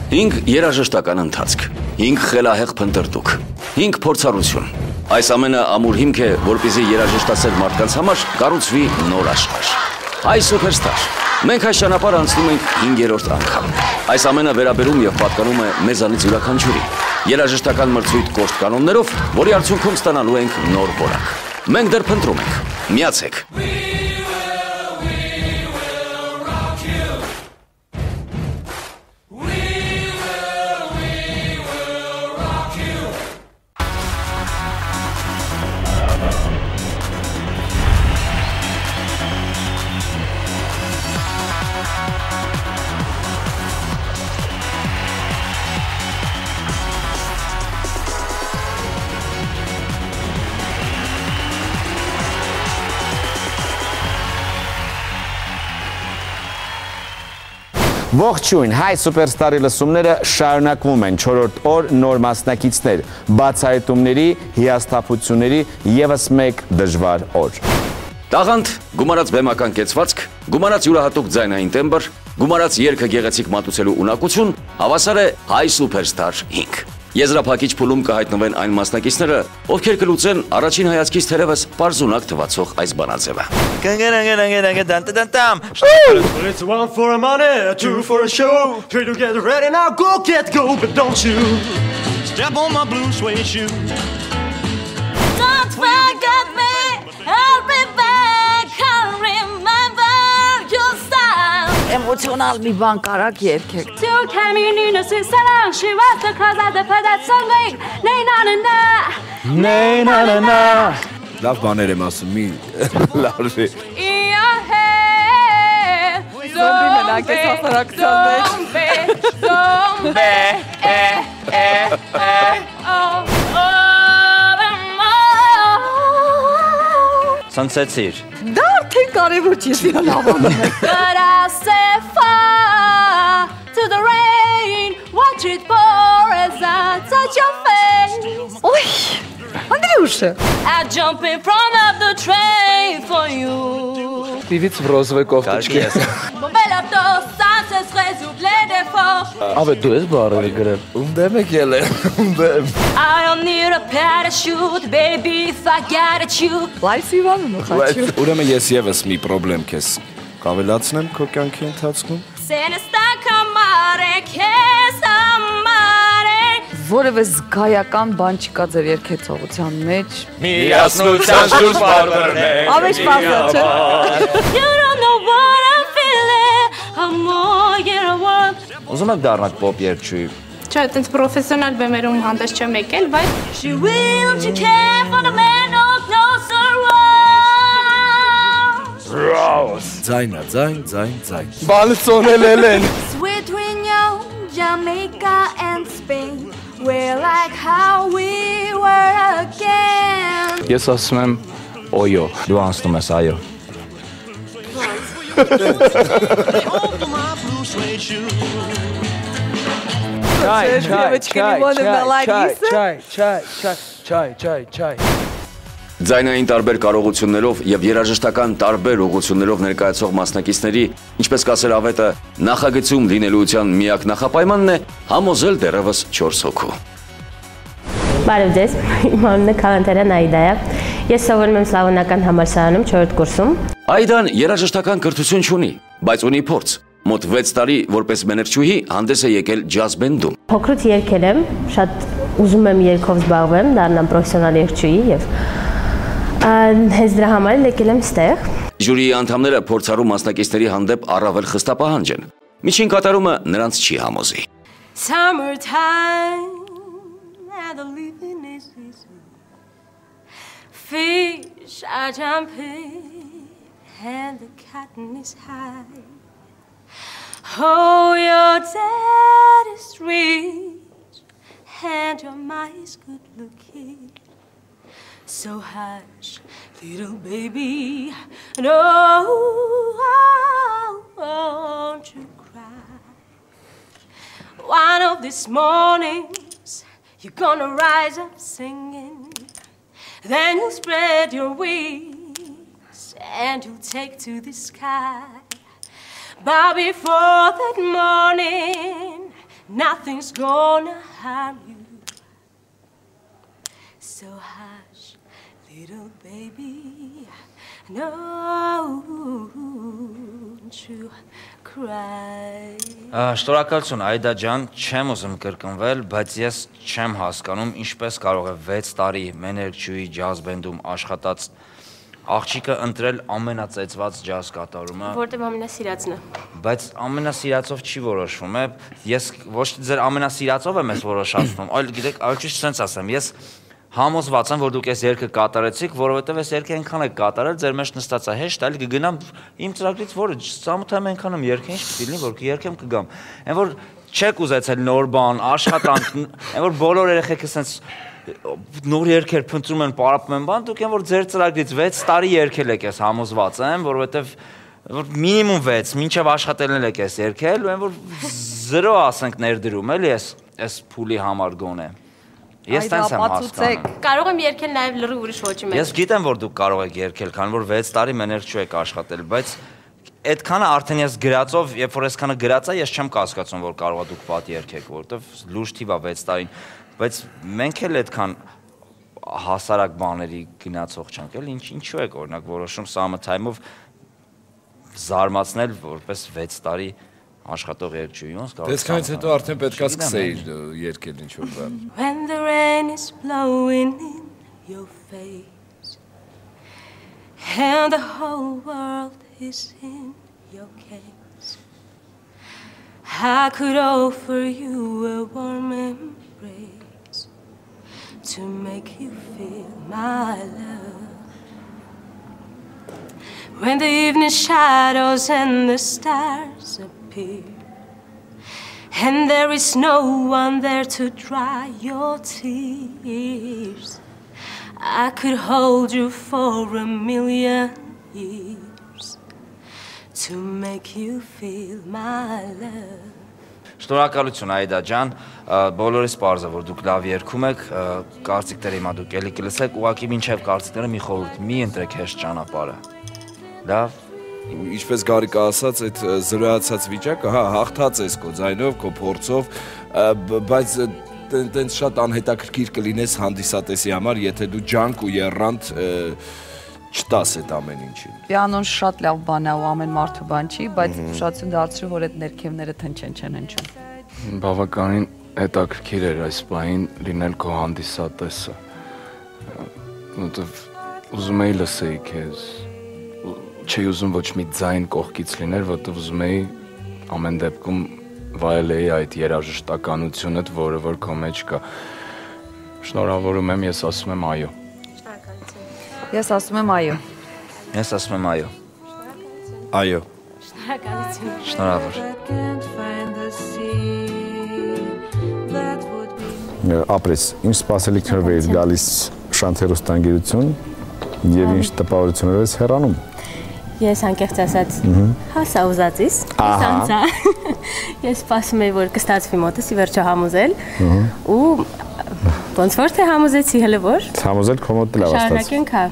5 երաժշտական ընթացք, 5 խելահեղ փնտրտուք, 5 փորձառություն։ Այս ամենը ամուր հիմք է, որպեսզի երաժշտասեր մարդկանց համար կառուցվի նոր աշխարհ։ Հայ Superstar։ Մենք այս ճանապարհը անցնում ենք 5-րդ անգամ։ Այս ամենը վերաբերում եւ պատկանում է մեզանից յուրաքանչյուրի։ Երաժշտական մրցույթ կոշտ կանոններով, որի արդյունքում ստանալու ենք նոր որակ։ Մենք դեռ փնտրում ենք։ Միացեք։ Ողջույն, Հայ Superstar-ի լսումները շարունակվում են 4-րդ օր նոր մասնակիցներ, բացահայտումների, հիասթափությունների ևս մեկ դժվար օր։ Տաղանդ, գումարած բեմական կեցվածք, գումարած յուրահատուկ ձայնային տեմբր, գումարած երգը գեղեցիկ մատուցելու ունակություն, հավասար է Հայ Superstar 5։ Եզրափակիչ փուլում կհայտնվեն այն մասնակիցները, ովքեր կլուծեն առաջին հայացքից թերևս պարզունակ թվացող այս բանաձևը։ It's 1 for a money, 2 for a show, 3 to get ready now, go get go, but don't you step on my blue suede shoe. Don't forget me, I'll be back, I'll remember your style. Էմոցիոնալ մի բան կարաք երգեք։ You came in to salang, she was the cause of the that song like nay na na na. Nay na na na։ Լավ բաներ եմ ասում, մի լավի։ Զոմբի մենակ ես հասարակության մեջ։ Սնցեցիր։ Դա արդեն կարևոր չի, ես իրան հավանում եմ։ But I set fire to the rain, watch it pour as I touch your face. Ոյ, Անդրյուշը։ I jump in front of the train for you. Պիվից в розовой кофточке։ Mon bel abdos, ça se serait soufflé d'efforts. Ավե դու ես բարերը գրել։ Ում եք ելել, ում I don't need a parachute, baby, if I got a shoot. Լայվ Իվանում խաչու։ Ուրեմն ես եւս մի խնդրեմ քեզ կավելացնեմ քո կյանքի ընթացքում։ Senesta camare, che samare. Որևէ զգայական բան չկա ձեր երգեցողության մեջ։ Միասնության շուրջ բարբերնենք։ Ավեջ պարզա չէ։ You don't know what I'm feeling, I'm more you want. Ուզում եք դառնալ պոպ երգչուհի։ Չէ, այտենց պրոֆեսիոնալ բեմերում հանդես չեմ եկել, բայց She will, she care for the man who knows her well. Ձայն։ Բանը ծոնել են։ Sweet Reunion, Jamaica and Spain. We're like how we were again. Ես ասում եմ օյո։ Դու անցնում ես, այո։ Over my blue suede shoe. Չայ։ Ձայնային տարբեր կարողություններով եւ երաժշտական տարբեր ուղղություններով ներկայացող մասնակիցների, ինչպես կասեր Ավետը, նախագծում լինելիության միակ նախապայմանն է համոզել դեռևս 4 հոգու։ Բարև ձեզ, իմ անունը Քալանթերյան Այդա է։ Ես սովորում եմ Սլավոնական համալսարանում 4-րդ կուրսում։ Այդան երաժշտական կրթություն չունի, բայց ունի փորձ։ Մոտ 6 տարի որպես մեներչուհի հանդես է եկել ջազ բենդում։ Փոքրուց երգել եմ, շատ ուզում եմ երգով զբաղվեմ, դառնամ պրոֆեսիոնալ երգչուհի եւ հենց դրա համար եկել եմ ստեղ։ Ժյուրիի անդամները փորձառու մասնակիցների հանդեպ առավել խստապահանջ են։ Միջին կատարումը նրանց չի համոզի։ Summertime and the living is easy. Fish are jumping and the cotton is high. Oh, your dad is rich and your ma is good looking. So hush, little baby, no, won't you cry. One of these mornings, you're gonna rise up singing. Then you'll spread your wings and you'll take to the sky. But before that morning, nothing's gonna harm you. So hush, little baby, don't you cry. Շնորհակալություն Այդա ջան, չեմ ուզում կրկնվել, բայց ես չեմ հասկանում ինչպես կարող է 6 տարի մեներկչուի ջազ բենդում աշխատած աղջիկը ընտրել ամենածեծված ջազ կատարումը։ Որտեղ ամենասիրածն է։ Բայց ամենասիրածով չի որոշվում է։ Ես ոչ թե ձեր ամենասիրածով եմ ես որոշացնում, այլ գիտեք, այլ ճիշտ sense ասեմ, ես համոզված եմ, որ դուք այս երգը կատարեցիք, որովհետև այս երգը այնքան եք կատարել, ձեր մեջ նստած է հեշտ, այլ կգնամ իմ ծրագրից որը ծամոթայում այնքան եմ երգը ինչ պիտի լինի, որ կերգեմ կգամ։ Այն որ չեք ուզեցել նոր բան, աշխատանք, այն որ բոլոր երեխեքը sense նոր երգեր փնտրում են, պարապում են բան, դուք այն որ ձեր ծրագրից 6 տարի երգել եք ես համոզված եմ, որովհետև որ մինիմում 6, մինչև աշխատելն եք ես երգել, ու այն որ 0 ասենք ներդրում էլի այս փուլի համար գոնե։ Ես տենց եմ հասկանում։ Կարող եմ երգել նաև լրիվ ուրիշ ոճի մեջ։ Ես գիտեմ, որ դուք կարող եք երգել, քանի որ 6 տարի մեներկչու եք աշխատել, բայց այդքանը արդեն ես գրածով, երբ որ այսքանը գրած է, ես չեմ կասկածում, որ կարող է դուք վատ երգեք, որովհետև լուրջ թիվ է 6 տարին, բայց մենք էլ այդքան հասարակ բաների գնացող չենք, էլ ինչու եք օրինակ որոշում summertime-ով զարմացնել որպես 6 տարի աշխատող երգչուհի, ոնց կարող է։ Դեսքանից հետո արդեն պետքա սկսեիր երգել ինչ-որ բան։ When the rain is blowing in your face and the whole world is in your case, I could offer you a warm embrace to make you feel my love. When the evening shadows and the stars appear, and there is no one there to dry your tears, I could hold you for a million years to make you feel my love. Շնորհակալություն Այդա ջան, բոլորիս պարզ է, որ դուք լավ երգում եք, կարծիքները հիմա դուք էլի կլսեք, ուղղակի մինչև կարծիքները մի խորհուրդ, մի ընտրեք հեշտ ճանապարհը։ Լավ։ Ինչպես Գարիկը ասաց, այդ զրոյացած վիճակը, հա, հաղթած ես քո ձայնով, քո փորձով, բայց տենց շատ անհետաքրքիր կլինես հանդիսատեսի համար, եթե դու ջանք ու եռանդ չտաս այդ ամեն ինչին։ Պիանոն շատ լավ բան է ու ամեն մարդու բան չի, բայց ուշադրություն դարձրու, որ այդ ներքևները թնչեն չեն հնչում։ Բավականին հետաքրքիր էր այս պահին լինել քո հանդիսատեսը։ Որտեվ ուզում էի լսեի քեզ։ Չի ուզում ոչ մի ձայն կողքից լիներ, որտեվ ուզում էի ամեն դեպքում վայելեի այդ երաժշտականությունդ, որը որ քո մեջ կա։ Շնորհավորում եմ, ես ասում եմ այո։ Ես ասում եմ այո։ Ես ասում եմ այո։ Այո։ Շնորհակալություն։ Շնորհավոր։ Ապրես, ինչ սպասելիք հրվեր գալիս շանթերոստանգերություն եւ ինչ տպավորություններ ես հեռանում։ Ես անկեղծ ասած հասա ուզածիս, անցա։ Ես սպասում եի, որ կստացվի մոտս ի վերջո համոզել ու ոնց որ թե համոզեցի հələ որ։ Համոզել քո մոտ լավ ստացվի։ Շարունակենք, հա։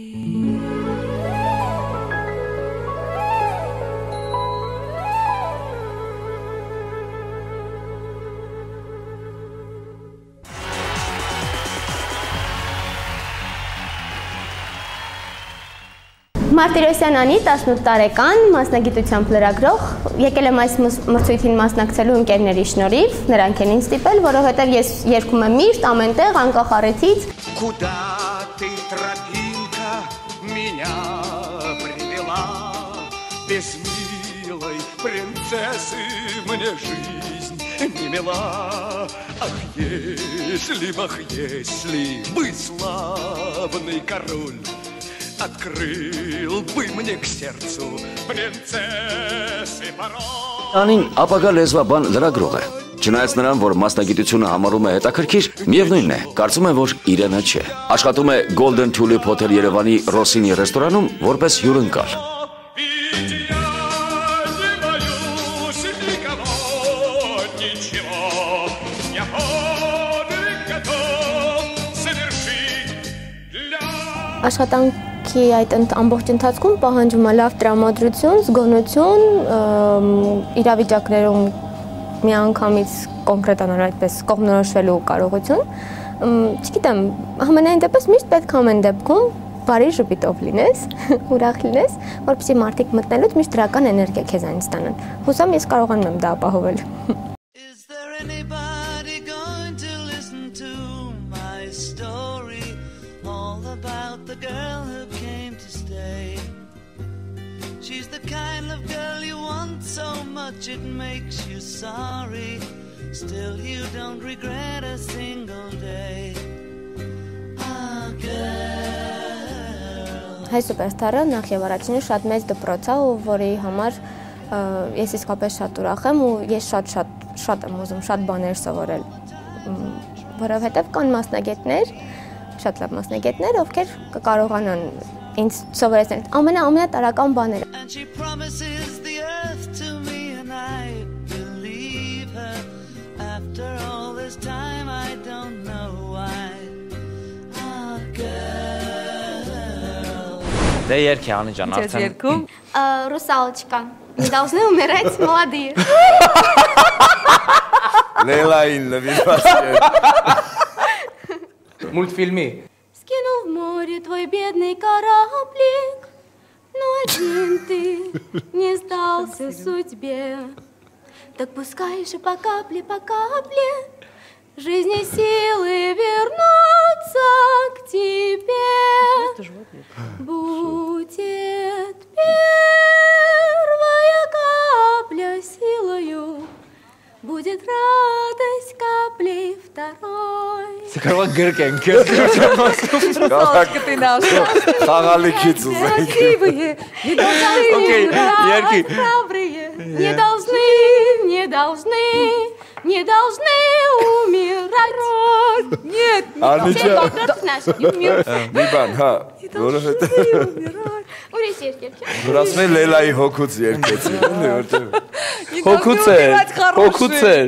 Մարտիրոսյան Անի 18 տարեկան, մասնագիտությամբ լրագրող, եկել եմ այս մրցույթին մասնակցելու ընկերների շնորհիվ, նրանք են ինձ ստիպել, որովհետև ես երգում եմ միշտ ամենտեղ անկախ առիթից։ Куда ты, тропинка, меня привела? Без милой принцессы мне жизнь не мила. Ах, если бы славный король открыл бы мне к сердцу принцессы пароль. Անին ապագա լեզվաբան լրագրող է։ Չնայած նրան, որ մասնագիտությունը համարում է հետաքրքիր, միևնույնն է, կարծում է, որ իրենը չէ։ Աշխատում է Golden Tulip Hotel Երևանի Ռոսինի ռեստորանում որպես հյուրընկալ։ Աշխատանքի այդ ամբողջ ընթացքում պահանջում է լավ տրամադրություն, զգոնություն, իրավիճակներում միանգամից կոնկրետանալ այդպես կողմնորոշվելու կարողություն, չգիտեմ, համենայն դեպս միշտ պետք է ամեն դեպքում բարի ժպիտով լինես, ուրախ լինես, որպեսզի մարդիկ մտնելուց միշտ դրական էներգիա քեզանից ստանան։ Հուսամ ես կարողանում եմ դա ապահովել։ Is there anybody going to listen to my story all about the girl who came to stay? She's the kind of girl you want so much it makes you sorry. Still you don't regret a single day. Ah, girl. Հայ սուպերստարը նախ եւ առաջինը շատ մեծ դպրոց է, որի համար ես իսկապես շատ ուրախ եմ ու ես շատ եմ ուզում շատ բաներ սովորել, որովհետեւ կան մասնագետներ, շատ լավ մասնագետներ, ովքեր կկարողանան ինձ սովորեցնել ամենատարական բաները։ And she promises the earth to me and I believe her. After all this time I don't know why. Ah, girl. Դե երկի անի ջան, արդեն երկում Русалочка. Не должны умирать молодые. Լելային լվիված։ Մուլտֆիլմի։ Скинул в море твой бедный кораблик, но один ты не сдался судьбе. Так пускай же по капле жизни силы вернутся к тебе. Будет первая капля силою, будет радость каплей второй. Կարող գրկենք։ Ռուսալочка ты наша. Խաղալիքից ուզենք։ Красивые, Окей, երկի։ храбрые, не должны умирать. Нет, Անիջա։ не умирать. Մի բան, հա, որովհետեւ Ուրիշ երկեր։ որ ասում են Լելայի հոգուց երկեցին, էլի որտեւ Հոգուց էր։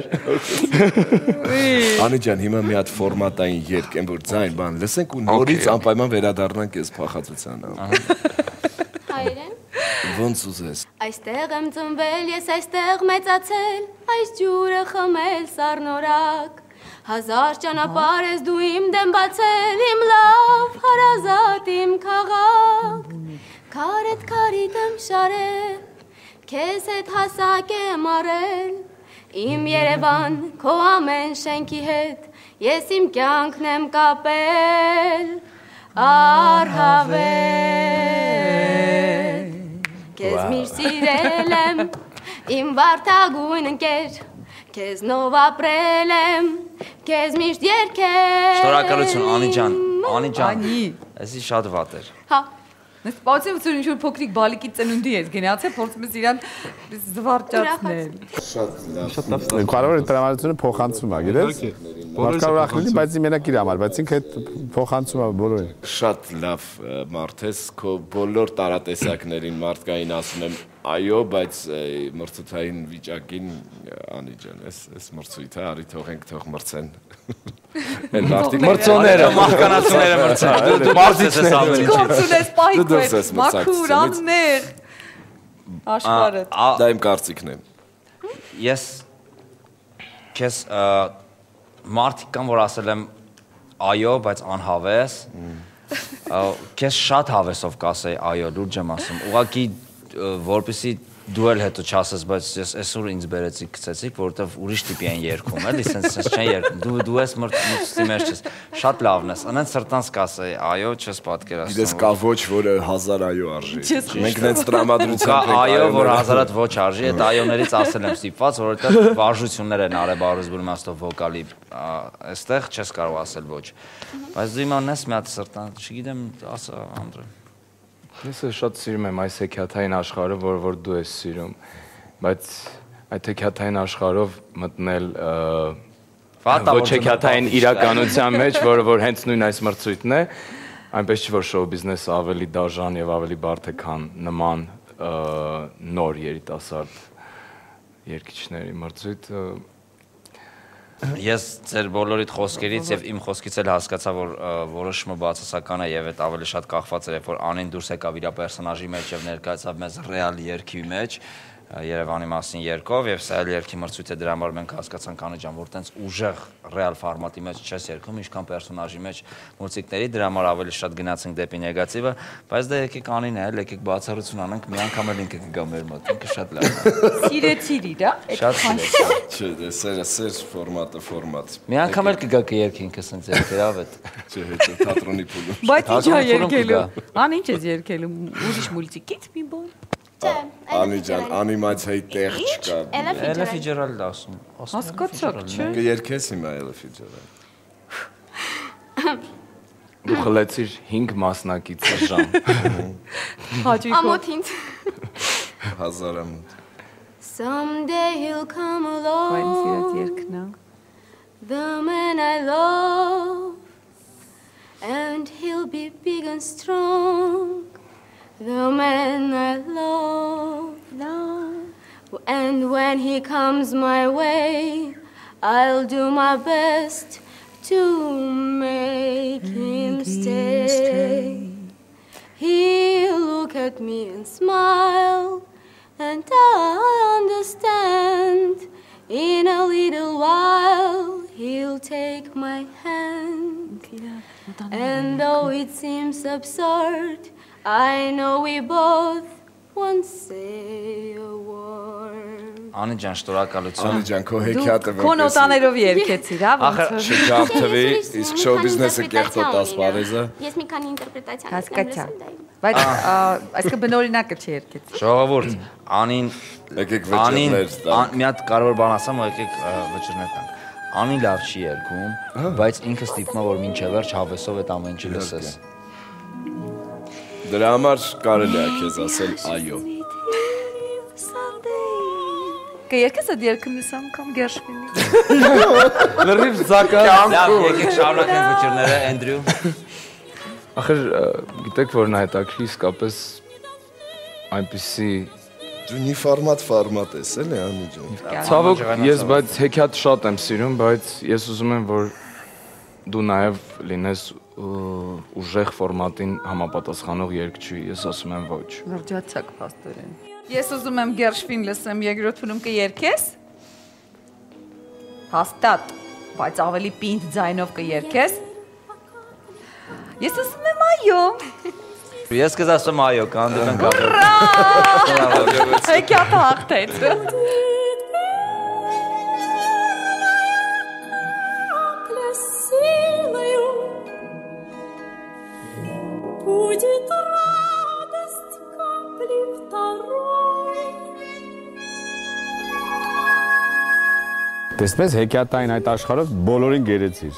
Անի ջան, հիմա մի հատ ֆորմատային երկ եմ որ ձայն բան, լսենք ու նորից անպայման վերադառնանք այս փախածությանը։ Հայրեն։ Ոնց ուզես։ Այստեղ եմ ծնվել, ես այստեղ մեծացել, այս ջուրը խմել սառնորակ։ Հազար ճանապարհ ես դու իմ դեմ բացել, իմ լավ հարազատ իմ քաղաք։ Քարետ քարիտ եմ շարել, քեզ հետ հասակ եմ արել, իմ Երևան քո ամեն շենքի հետ, ես իմ կյանքն եմ կապել, առհավել, քեզ միշտ սիրել եմ, իմ վարդագույն ընկեր, քեզնով ապրել եմ, քեզ միշտ երգել։ Շնորհակալություն Անի ջան, էսի շատ վատ էր։ Հա։ Ես սպասում եմ, որ ինչ-որ փոքրիկ բալիկի ծնունդի ես գնացել, փորձում ես իրան զվարճացնել։ Շատ լավ։ Կարևորը տրամադրությունը փոխանցում է, գիտես։ Մարդկա ուրախ լինի, բայց մենակ իր համար, բայց ինքը փոխանցում է բոլորին։ Շատ լավ մարդ ես, քո բոլոր տարատեսակներին մարդկային ասում եմ այո, բայց մրցութային վիճակին Անի ջան, այս մրցույթը արի թողենք թող մրցեն։ Են մարդիկ Մրցոները, մահկանացուները մրցեն։ Դու մարդից ես ամեն ինչից։ Գործունես պայքեր, մաքուր, աններ, աշխարհը։ Դա իմ կարծիքն է։ Ես քեզ մարդիկ կան, որ ասել եմ այո, բայց անհավես։ Քեզ շատ հավեսով կասեի այո, լուրջ եմ ասում։ Ուղղակի որպեսի դու էլ հետո չասես, բայց ես այսօր ինձ բերեցիք, գցեցիք, որովհետև ուրիշ տիպի են երգում, էլի, սենց չեն երգում։ Դու ես մրցի մեջ ես։ Շատ լավն ես։ Անենց սրտանց կասեի, այո, չես պատկերացնում։ Գիտես կա ոչ, որը 1000 այո արժի։ Մենք նենց տրամադրությամբ ենք այո, որ 1000-ատ ոչ արժի, այդ այոներից ասել եմ ստիպված, որովհետև վարժություններ են արել Բարոզբուր իմաստով վոկալի, այստեղ չես կարող ասել ոչ։ Բայց դու իմանն ես մի հատ սրտան, չգիտեմ, ասա Անդրե։ Ես շատ սիրում եմ այս հեքիաթային աշխարհը, որ դու ես սիրում, բայց այդ հեքիաթային աշխարհով մտնել ոչ հեքիաթային իրականության մեջ, որ հենց նույն այս մրցույթն է, այնպես չի որ շոու բիզնեսը ավելի դաժան եւ ավելի բարդ է, քան նման նոր երիտասարդ երգիչների մրցույթը։ Ես ձեր բոլորիդ խոսքերից եւ իմ խոսքից էլ հասկացա, որ որոշումը բացասական է եւ այդ ավելի շատ կախված էր, որ Անին դուրս եկավ իր պերսոնաժի մեջ եւ ներկայացավ մեզ ռեալ երգի մեջ, Երևանի մասին երգով եւ սա էլ երգի մրցույթ է, դրա համար մենք հասկացանք Անի ջան, որ տենց ուժեղ ռեալ ֆորմատի մեջ չես երգում, ինչքան պերսոնաժի մեջ մուսիկների, դրա համար ավելի շատ գնացինք դեպի նեգատիվը, բայց դե եկեք Անին էլ, եկեք բացառություն անենք, մի անգամ էլ ինքը կգա մեր մոտ, ինքը շատ լավ է։ Սիրեցիր իր, Շատ սիրեցի։ Չէ, դե սեր ֆորմատը ֆորմատ։ Մի անգամ էլ կգա կերքի ինքը սենց երգեր ավետ։ Չէ, հետո թատրոնի փուլում։ Բայց ինչ է երգելու։ Ան ինչ ես երգելու։ Ուրիշ մուլտիկից մի բան։ Անի ջան, անիմացիայի տեղ չկա։ Էլը Ֆիջերալդ ասում։ Հասկացաք, չէ։ Կերքես հիմա Էլը Ֆիջերալդ։ Դու խլեցիր 5 մասնակիցի ժամ։ Ամոթ ինձ։ Հազարամոտ։ Someday he'll come along. Այն սիրած երգն է։ The man I love, and he'll be big and strong. The man I love, and when he comes my way, I'll do my best to make him stay. He'll look at me and smile, and I'll understand. In a little while, he'll take my hand. And though it seems absurd, I know we both won't say a word. Անի ջան, շնորհակալություն։ Անի ջան, քո հեքիաթը Քո նոտաներով երգեցիր, հա, ոնց։ Չգաղթվի, իսկ շոու բիզնեսը կեղտոտ ասպարեզը։ Ես մի քանի ինտերպրետացիա Հասկացա։ Բայց այսինքն բնօրինակը չերգեց։ Ժողովուրդ, Անին եկեք վճռներ տանք։ Մի հատ կարևոր բան ասեմ, եկեք վճռներ տանք։ Անին լավ չի երգում, բայց ինքը ստիպում է որ մինչև վերջ հավեսով այդ ամեն ինչը լսես։ Դրա համար կարելի է քեզ ասել այո։ Կերկես այդ երգը մյուս անգամ Գերշվինի։ Լրիվ զակա։ Լավ, եկեք շարունակենք վճռները, Էնդրյու։ Ախր գիտեք որ նա հետաքրքիր իսկապես այնպեսի Դու մի ֆորմատ ես, էլի Անի ջան։ Ցավոք ես բայց հեքիաթ շատ եմ սիրում, բայց ես ուզում եմ որ դու նաև լինես ուժեղ ֆորմատին համապատասխանող երգչուհի, ես ասում եմ ոչ։ Լրջացակ փաստորեն։ Ես ուզում եմ Գերշվին լսեմ, երկրորդ փուլում կերկես։ Հաստատ, բայց ավելի պինդ ձայնով կերկես։ Ես ասում եմ այո։ Ես կզ ասում այո, կհանդիպենք ապրել։ Հեքիաթը հաղթեց։ Будет радость капли второй. Տեսնես հեքիաթային այդ աշխարհով բոլորին գերեցիր։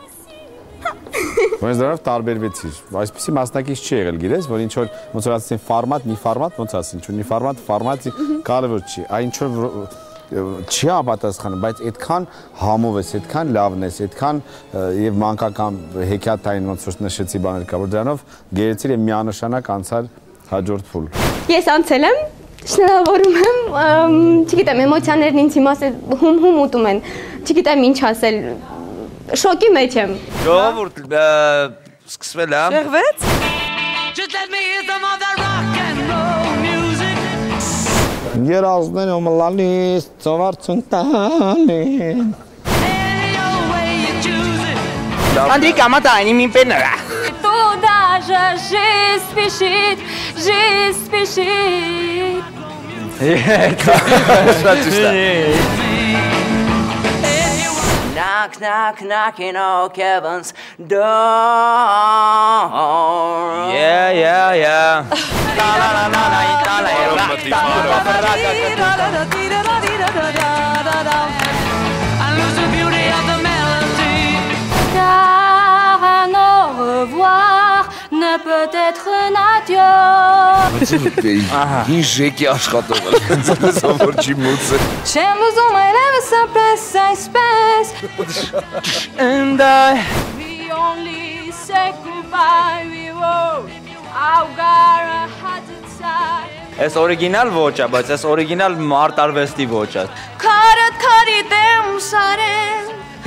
Ոնց դրանով տարբերվեցիր։ Այսպեսի մասնակից չի եղել, գիտես, որ ինչ որ ոնց որ ասեցին ֆորմատ, մի ֆորմատ, ոնց ասին, չունի ֆորմատի կարևոր չի։ Այն ինչ որ չի ապատասխանում, բայց այդքան համով ես, այդքան լավն ես, այդքան եւ մանկական հեքիաթային ոնց որ նշեցի բաներ կա, որ դրանով գերեցիր եւ միանշանակ անցար հաջորդ փուլ։ Ես անցել եմ, շնորհավորում եմ, չգիտեմ, էմոցիաներն ինձ հիմա հում ուտում են, չգիտեմ ինչ ասել, շոկի մեջ եմ։ Ժողովուրդ, սկսվել է։ Շեղվեց։ Just let me hear some of that rock and roll music. Երազները մլալիս, ծովարցուն տալին։ Any old way you choose it. Անդրի կամատայնի մի պեներա։ Туда же жизнь спешит, жизнь спешит. Շատ ճիշտ է։ Knock, knock, knocking on Kevin's door. Yeah. La la la la la la I lose the beauty of the melody. Car un au revoir ne peut être un adieu. Ինչ ժեկի աշխատող է, ինձ որ չի մուցը։ J'ai besoin my love someplace I space. And We only say goodbye, we won't. I've got a heart attack. Այս օրիգինալ ոչ է, բայց այս օրիգինալ մարտարվեստի ոչ է։ Քարդ քարի դեմ սարեն,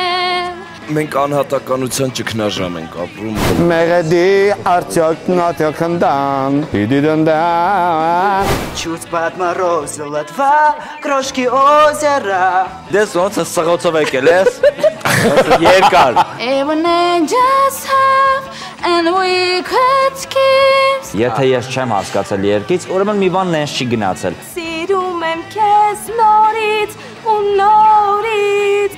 Մենք անհատականության ճգնաժամ ենք ապրում։ Մեղեդի արդյոք նատյոք հնդան, հիդիդնդան Չուրց պատմարով զոլատվա կրոշկի օզերա Դες ոնց է սղոցով եկել ես։ Երկար։ Even angels have and we could kiss Եթե ես չեմ հասկացել երկից, ուրեմն մի բան նենց չի գնացել։ Սիրում եմ քեզ նորից ու նորից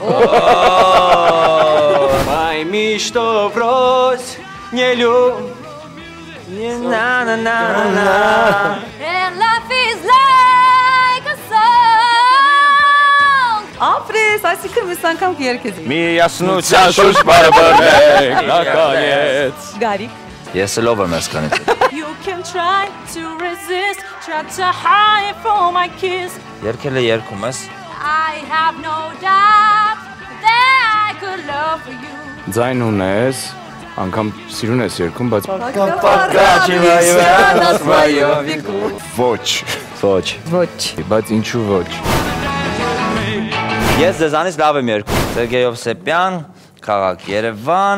Մայ միշտով ռոզ նելում And life is like a song Ապրես, այսինքն մյուս անգամ կերքես։ Միասնության շուրջ բարբարեք, նականեց։ Գարիկ։ Ես լով եմ այսքանից։ You can try to resist, try to hide from my kiss Երկել է երկում ես։ I have no doubt that I could love for you Ձայն ունես, անգամ սիրուն ես երկում, բայց ոչ, բայց ինչու ոչ։ Ես ձեզանից լավ եմ երկում։ Սերգեյ Օվսեփյան, քաղաք Երևան,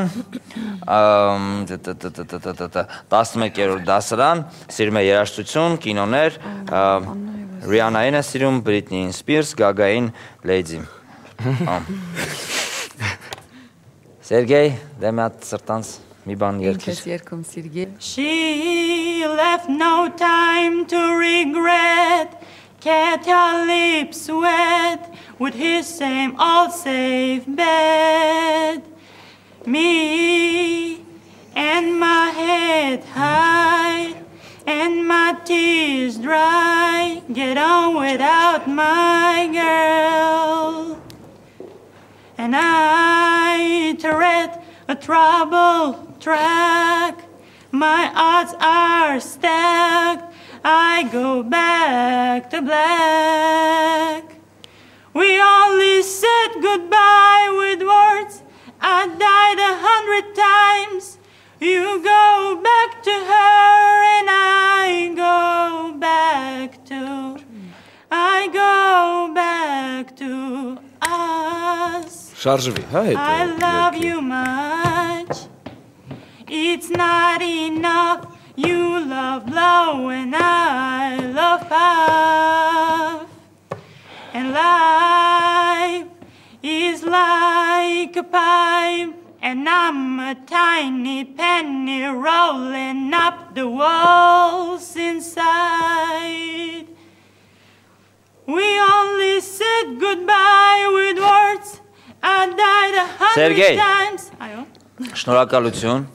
11-րդ դասարան, սիրում է երաժշտություն, կինոներ, Ռիանային է սիրում, Բրիտնի Սպիրս, Գագային, Լեյդի։ Սերգեյ, դե մի հատ սրտանց մի բան երկիր։ Ինքես երկում Սերգեյ։ She left no time to regret Kept her lips wet with his same old safe bed Me and my head high And my tears dry Get on without my girl And I tread a troubled track My odds are stacked I go back to black We only said goodbye with words I died 100 times You go back to her and I go back to us Շարժվի, հա հետո։ I love you much It's not enough You love low and I love puff And life is like a pipe And I'm a tiny penny rolling up the walls inside We only said goodbye with words I died 100 times Այո Շնորհակալություն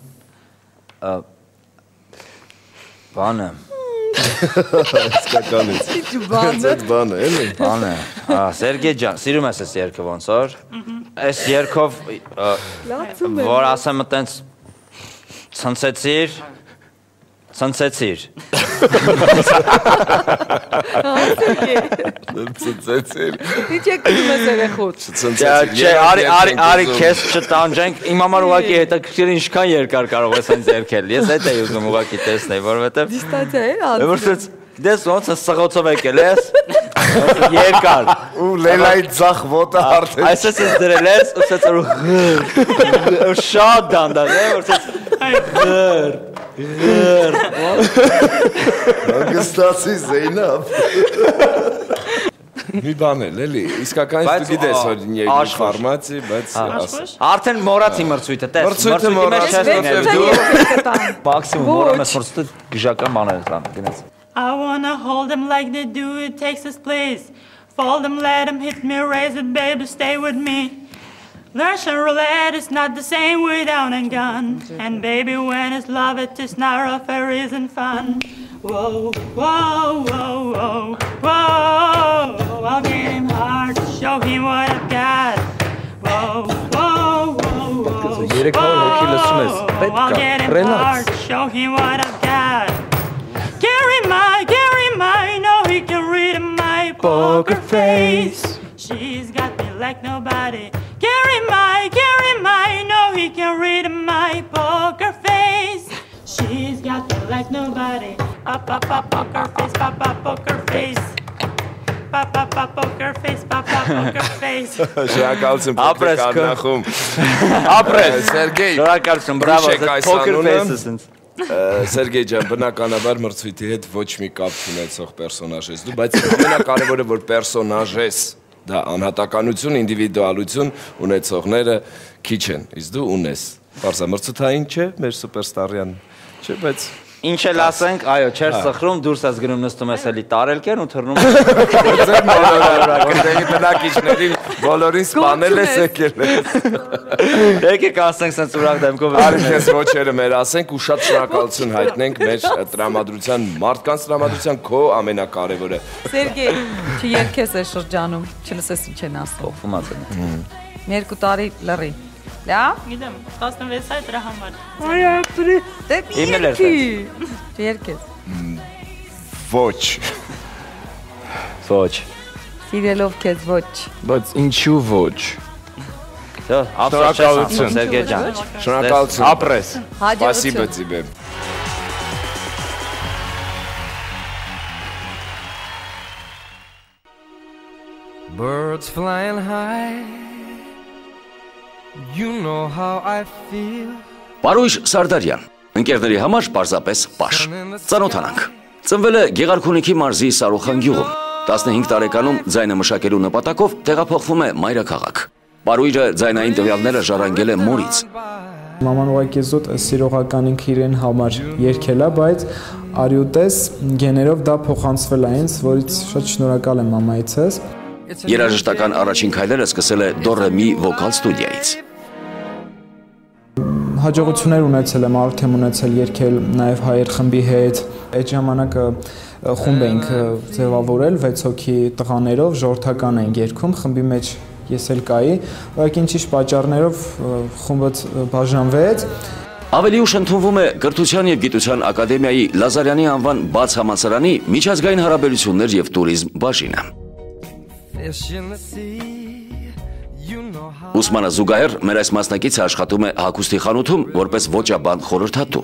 Բանը Իսկականից Բանը, էլի Բանը Սերգեյ ջան, սիրում ես ես երկը ոնց որ Այս երկով որ ասեմ տենց ցնցեցիր Ցնցեցիր Ցնցեցիր Ինչ եք գնում ես երեխոց Չէ, արի քեզ չտանջենք Իմ համար ուղղակի հետաքրքիր ինչքան երկար կարող ես հենց երկել Ես այդ էի ուզում ուղղակի տեսնել որովհետև Դիստանցիա է Որովհետև դες ոնց է սղոցով եկել ես երկար ու լելայի ձախ ոտը արդեն Այսպես ես դրել ես ու սեցր ու շատ դանդաղ է որ սեց Հանգստացի Զեյնաբ Մի բան էլ, էլի, իսկականից դու գիտես որ երկու ֆորմատի, բայց Արդեն մոռացի մրցույթը, տես Մրցույթը մոռացի, Մաքսիմում մոռում ես մրցույթը գժական բաներ են գնաց I wanna hold them like they do at Texas, please. Fold them, let them hit me, raise it, baby, stay with me. Russian roulette is not the same without a gun. And baby, when it's love, it is not rough, it isn't fun. Whoa, whoa, whoa, whoa, whoa. I'll get him hard, show him what I've got. Whoa, whoa, whoa, whoa. I'll get him hard, show him what I've got. Gary, my, know he can read my poker face. She's got me like nobody. Gary, know he can read my poker face. She's got me like nobody. Papa, poker face, papa, poker face. Papa, poker face, papa, poker face. Շնորհակալություն Ապրես փոքրկան Ապրես Սերգեյ Շնորհակալություն, բրավո, poker face-ը sense. Սերգեյ ջան, բնականաբար մրցույթի հետ ոչ մի կապ չունեցող պերսոնաժ ես դու, բայց ամենակարևորը որ պերսոնաժ ես, դա անհատականություն, ինդիվիդուալություն ունեցողները քիչ են, իսկ դու ունես։ Պարզամրցութային չէ, մեր սուպերստարյան չէ, բայց Ինչ էլ ասենք, այո, չեր սխրում, դուրս ես գնում նստում ես էլի տարելքեն ու թռնում ձեր բոլորը բնակիչներին բոլորին սպանել ես եկել ես։ Եկեք ասենք սենց ուրախ դեմքով Արի քեզ ոչերը մեր ասենք ու շատ շնորհակալություն հայտնենք մեր տրամադրության, մարդկանց տրամադրության քո ամենակարևորը։ Սերգեյ, չերքես այս շրջանում, չլսես ինչ են ասում։ Փոխվում է դեն։ 2 տարի լռի։ Լա։ Գիտեմ, 16 այ դրա համար։ Այ ապրի։ Դե Իմն էլ չերքես։ Ոչ։ Ոչ։ Սիրելով քեզ ոչ։ Բայց ինչու ոչ։ Շնորհակալություն Սերգեյ ջան։ Շնորհակալություն։ Ապրես։ Спасибо тебе. Birds flying high. You know how I feel. Պարույր Սարդարյան, ընկերների համար պարզապես պաշ։ Ծանոթանանք։ Ծնվել է Գեղարքունիքի մարզի Սարուխան գյուղում։ 15 տարեկանում ձայնը մշակելու նպատակով տեղափոխվում է մայրաքաղաք։ Պարույրը ձայնային տվյալները ժառանգել է մորից։ Մաման ուղղակի զուտ սիրողական ինքը իրեն համար երգել է, բայց արյուտես գեներով դա փոխանցվել է ինձ, որից շատ շնորհակալ եմ մամայիցս։ Երաժշտական առաջին քայլերը սկսել է դոռեմի վոկալ ստուդիայից։ Հաջողություններ ունեցել եմ, արդյոք եմ ունեցել երգել նաև հայեր խմբի հետ։ Այդ ժամանակը խումբ էինք ձևավորել 6 հոգի տղաներով, ժողովրդական էինք երգում, խմբի մեջ ես էլ կայի, ուղղակի ինչ-ինչ պատճառներով խումբը բաժանվեց։ Ավելի ուշ ընդունվում է Կրթության և գիտության ակադեմիայի Լազարյանի անվան բաց համալսարանի միջազգային հարաբերություններ և տուրիզմ բաժինը։ Ուսմանը զուգահեռ մեր այս մասնակիցը աշխատում է հագուստի խանութում որպես ոճաբան խորհրդատու։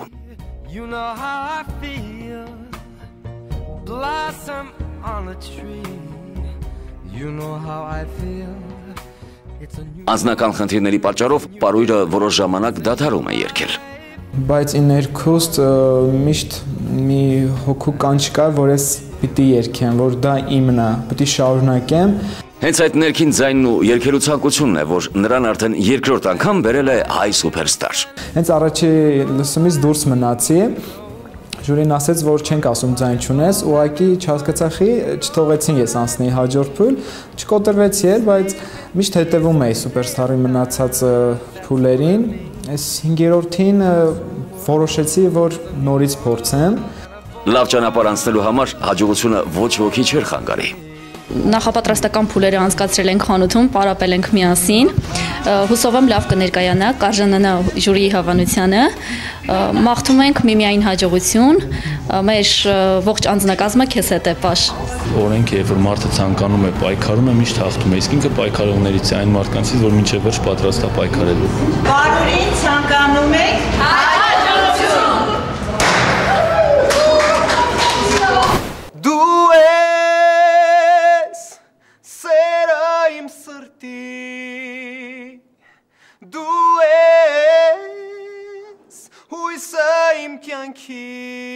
Անձնական խնդիրների պատճառով պարույրը որոշ ժամանակ դադարում է երգել։ Բայց իներքուստ միշտ մի հոգու կանչ կար, որ ես պիտի երգեմ, որ դա իմն է, պիտի շարունակեմ։ Հենց այդ ներքին ձայնն ու երգելու ցանկությունն է, որ նրան արդեն երկրորդ անգամ բերել է հայ սուպերստար։ Հենց առաջի լսումից դուրս մնացի, ժյուրին ասեց, որ չենք ասում ձայն չունես, ուղղակի չհասկացա, չթողեցին ես անցնեի հաջորդ փուլ, չկոտրվեցի էլ, բայց միշտ հետևում էի սուպերստարի մնացած փուլերին։ Այս 5-րդին որոշեցի, որ նորից փորձեմ։ Լավ ճանապարհ անցնելու համար հաջողությունը ոչ ոքի չէր խանգարի։ Նախապատրաստական փուլերը անցկացրել ենք խանութում, պարապել ենք միասին։ Հուսով եմ լավ կներկայանա, կարժանանա ժյուրիի հավանությանը։ Մաղթում ենք միմիային հաջողություն, մեր ողջ անձնակազմը քեզ հետ է պաշ։ Օրենք երբ որ մարդը ցանկանում է պայքարում է, միշտ հաղթում է, իսկ ինքը պայքարողներից է այն մարդկանցից, որ մինչև վերջ պատրաստ է պայքարելու։ Բարուրին ցանկանում եք հաջողություն։ Դու ես սերը իմ սրտի, դու ես հույսը իմ կյանքի,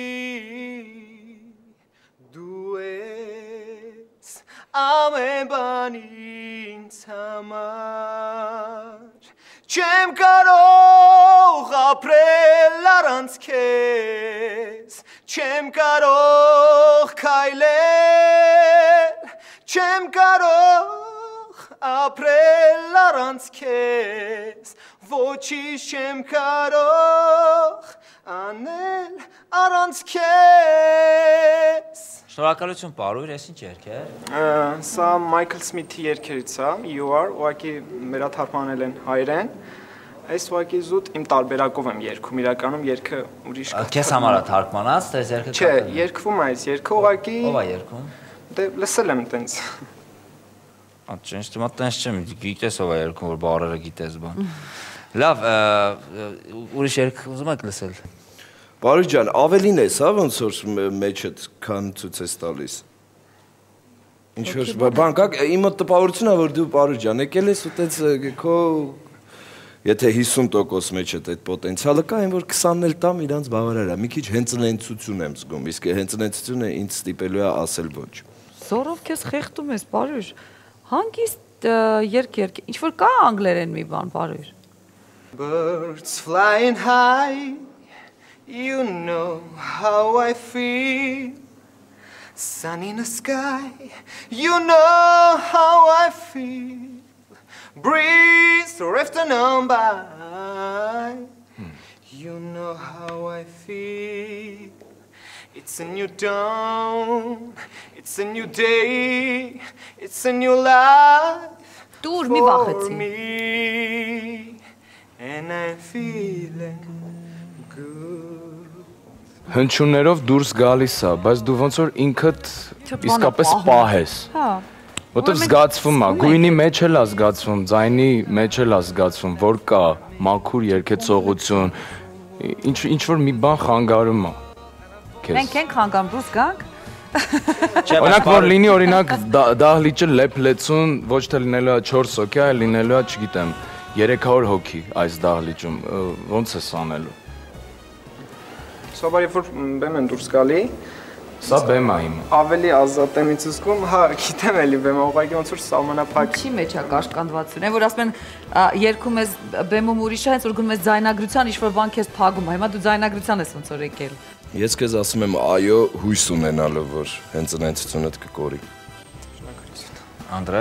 դու ես ամեն բան ինձ համար, չեմ կարող ապրել առանց քեզ, չեմ կարող քայլել, չեմ կարող ապրել առանց քեզ, ոչինչ չեմ կարող անել առանց քեզ։ Շնորհակալություն պարույր, ես ինչ երգ է։ Սա Մայքլ Սմիթի երգերից է, You Are, ուղղակի մերա թարգմանել են հայերեն։ Այս ուղղակի զուտ իմ տարբերակով եմ երգում, իրականում երգը ուրիշ։ Քեզ համար է թարգմանած, թե երգը։ Չէ, երգվում է այս երգը ուղղակի։ Ո՞վ է երգում։ Դե լսել եմ տենց։ Ջենս դու մտած չեմ, գիտես ով է երգում, որ բառերը գիտես բան։ Լավ, ուրիշ երգ ուզում եք լսել։ Բարույր ջան, ավելին ես, հա, ոնց որ մեջդ քան ցույց ես տալիս։ Ինչ որ բան կա, իմ տպավորությունն է, որ դու Բարույր ջան, եկել ես ու տենց քո եթե 50% մեջդ այդ պոտենցիալը կա, այն որ 20-ն էլ տամ իրանց բավարար է։ Մի քիչ հենծնենցություն եմ զգում, իսկ հենծնենցությունը ինձ ստիպելու է ասել ոչ։ Զորով քեզ խեղդում ես, Բարույր։ Հանգիստ երկ, ինչ որ կա անգլերեն մի բան, Բարույր։ Birds flying high, you know how I feel. Sun in the sky, you know how I feel. Breeze drifting on by, you know how I feel. It's a new dawn, it's a new day, it's a new life for me. And I'm feeling good. Հնչյուններով դուրս գալիս է, բայց դու ոնց որ ինքդ իսկապես պահ ես։ Հա։ Որտեվ զգացվում է, գույնի մեջ էլ է զգացվում, ձայնի մեջ էլ է զգացվում, որ կա մաքուր երգեցողություն, ինչ որ մի բան խանգարում է։ Մենք ենք խանգարում, դուրս գանք։ Օրինակ որ լինի օրինակ դահլիճը լեփլեցուն ոչ թե լինելու է 4 հոգի, այլ լինելու է, չգիտեմ, 300 հոգի այս դահլիճում, ոնց ես անելու։ Սովորաբար երբ որ բեմ են դուրս գալի, սա բեմ է իմ։ Ավելի ազատ եմ ինձ զգում, հա, գիտեմ էլի բեմը, ուղղակի ոնց որ սահմանափակ։ Ինչի մեջ է կաշկանդվածություն, այն որ ասում են երգում ես բեմում ուրիշը, հենց որ գնում ես ձայնագրության, ինչ որ բան քեզ փագում է, հիմա դու ձայնագրության ես ոնց որ եկել։ Ես քեզ ասում եմ այո, հույս ունենալով, որ հենց ընեցությունդ կկորի։ Անդրե։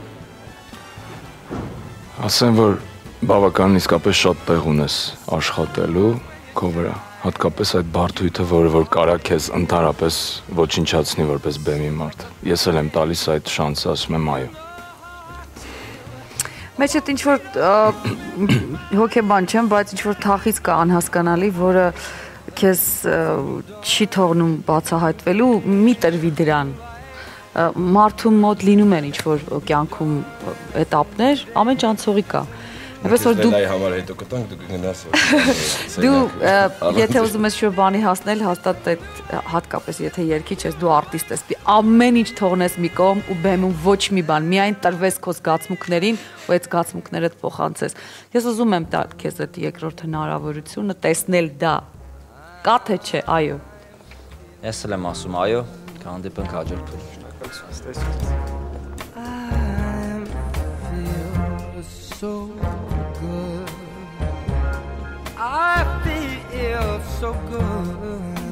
Ասեմ, որ բավական իսկապես շատ տեղ ունես աշխատելու քո վրա, հատկապես այդ բարդույթը, որը որ կարա քեզ ընդհանրապես ոչնչացնի որպես բեմի մարդ։ Ես էլ եմ տալիս այդ շանսը, ասում եմ այո։ Մեջդ ինչ որ հոգեբան չեմ, բայց ինչ որ թախից կա անհասկանալի, որը քեզ չի թողնում բացահայտվելու, մի տրվի դրան։ Մարդու մոտ լինում են ինչ որ կյանքում էտապներ, ամեն ճանցողի կա։ Այնպես որ դու համար հետո կտանք դու գնաս։ Դու եթե ուզում ես շուտ բանի հասնել, հաստատ այդ հատկապես եթե երգիչ ես, դու արտիստ ես, ամեն ինչ թողնես մի կողմ ու բեմում ոչ մի բան, միայն տրվես քո զգացմունքներին ու այդ զգացմունքներդ փոխանցես։ Ես ուզում եմ տալ քեզ այդ երկրորդ հնարավորությունը տեսնել դա։ Կա թե չէ, այո։ Ես էլ եմ ասում այո, կհանդիպենք հաջորդ փուլ։ So good. I feel so good.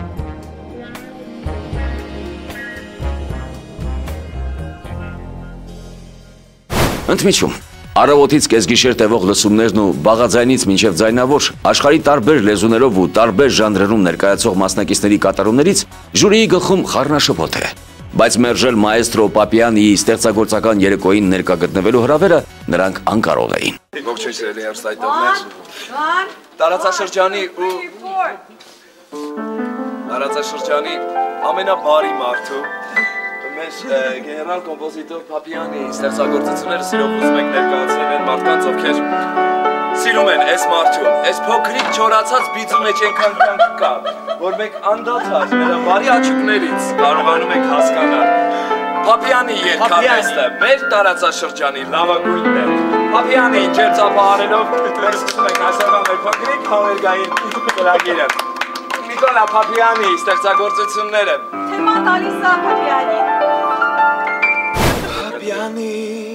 Ընդմիջում Արավոտից կեսգիշեր տևող լսումներն ու բաղաձայնից մինչև ձայնավոր աշխարհի տարբեր լեզուներով ու տարբեր ժանրերում ներկայացող մասնակիցների կատարումներից ժյուրիի գլխում խառնաշփոթ է։ Բայց մերժել մաեստրո Պապյանիի ստեղծագործական երեկոյին ներկա գտնվելու հրավերը նրանք անկարող էին։ Ողջույն սիրելի երեստայտողներ։ Տարածաշրջանի ամենաբարի մարդու մեր գեներալ կոմպոզիտոր Պապյանի ստեղծագործությունները սիրով ուզում ենք ներկայացնել այն մարդկանց, ովքեր սիրում են այս մարդու, այս փոքրիկ չորացած բիծու մեջ այնքան կյանք կա, որ մենք անդադար նրա բարի աչուկներից կարողանում ենք հասկանալ Պապյանի երգարվեստը մեր տարածաշրջանի լավագույնն է։ Պապյանին ջերծապահարելով մենք սկսում ենք այսօրվա մեր փոքրիկ համերգային ծրագիրը։ Նիկոլա Պապյանի ստեղծագործությունները։ Թեմա տալիս է Պապյանի։ Պապյանի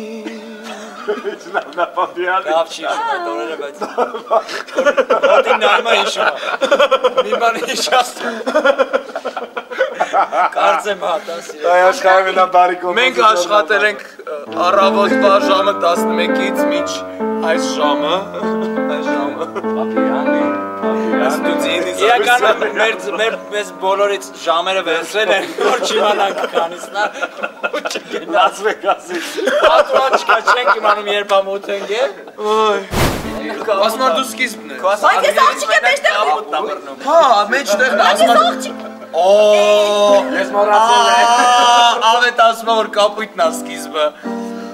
Չնա Պապյանի։ Լավ չի այդ օրերը, բայց Հատին նայում է հիշում։ Մի բան հիշացնում։ Կարծեմ հա, դա սիրել։ Այ աշխարհի մենաբարի կոմպոզիտորը։ Մենք աշխատել ենք առավոտվա ժամը 11-ից մինչ այս ժամը։ Պապյանի։ Իրականում մեզ բոլորից ժամերը վերցրել են, որ չիմանանք քանից նա ու չգնաց։ Լաս Վեգասից։ Պատրոն չկա, չենք իմանում երբ ամոթ ենք է։ Ասում դու սկիզբն ես։ Բայց ես աղջիկ եմ մեջտեղ։ Հա, մեջտեղն ասում Օ, ես մոռացել եմ։ Ավետ ասում որ կապույտն է սկիզբը։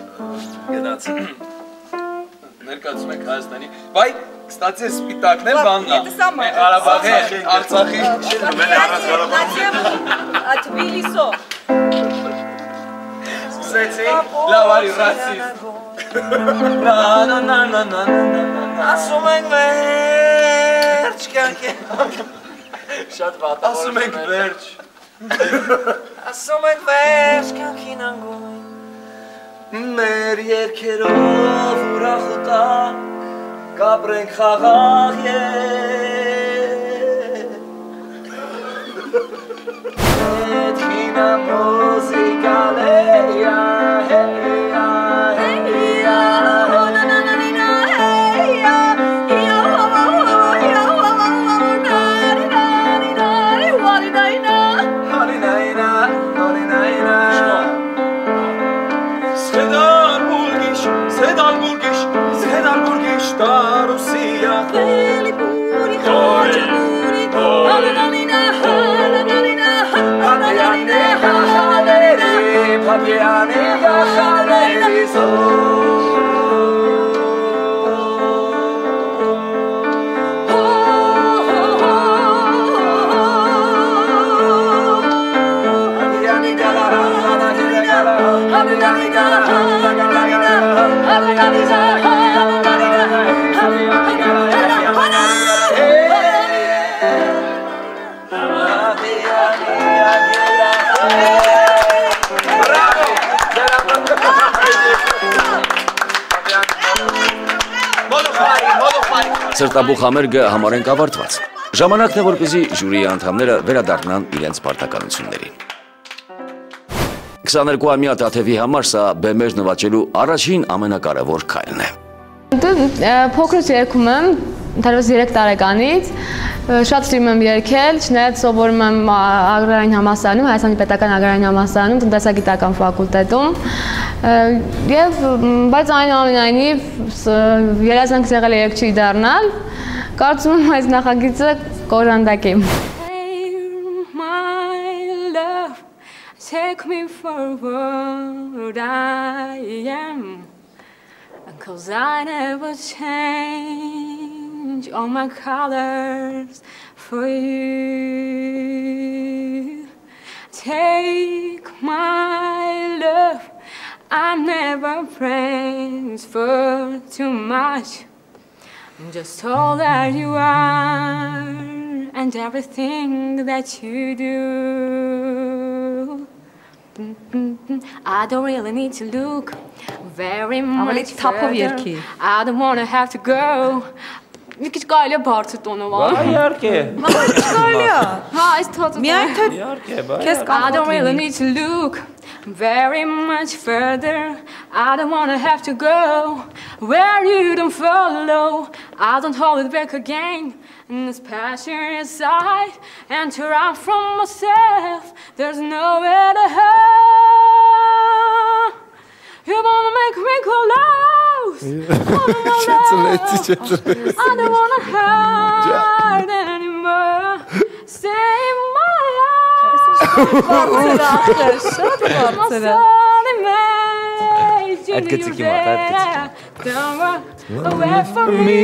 Գնաց։ Ներկայացում ենք Հայաստանի։ Բայ, կստացի սպիտակն էլ բաննա։ Ղարաբաղի, Արցախի, Թբիլիսո։ Սկսեցի, լավ արի ռասիստ։ Ասում ենք վերջ, կյանքի։ Շատ վատ։ Ասում ենք վերջ։ Ասում ենք վերջ, կյանքին անգույն։ Մեր երկերով ուրախ ու տաք, կապրենք խաղաղ Այդ հինա մուզիկան էյա, էյա, էյա Russia, Beli puri, Hoja puri, Halalina, Halalina, Halalina, Halalina, Papiane, Halalina, so. Սրտաբուխ համերգը համարենք ավարտված։ Ժամանակն է, որպեսզի ժյուրիի անդամները վերադառնան իրենց պարտականություններին։ 22-ամյա Տաթևի համար սա բեմեր նվաճելու առաջին ամենակարևոր քայլն է։ Փոքրուց երգում եմ, ընդհանրապես 3 տարեկանից, շատ սիրում եմ երգել, չնայած սովորում եմ Ագրարային համալսարանում, Հայաստանի պետական Ագրարային համալսարանում, տնտեսագիտական ֆակուլտետում, բայց այնուամենայնիվ երազանքս եղել է երգչուհի դառնալ, կարծում եմ այս նախագիծը կօժանդակի։ Take me for what I am, 'cause I never change all my colors for you. Take my love, I'm never praised for too much. I'm just all that you are and everything that you do. I don't really need to look very much further. I don't want to have to go. Մի քիչ կարելի է բարձր տոնով ան։ Իհարկե։ Կարելի է։ Հա, այս թողը։ Միայն թե քեզ I don't really need to look very much further. I don't want to have to go where you don't follow. I don't hold it back again. And this passion inside and to run from myself. There's nowhere to hide. You wanna make me close. I don't wanna hide anymore. Stay in my eyes. Don't run away from me.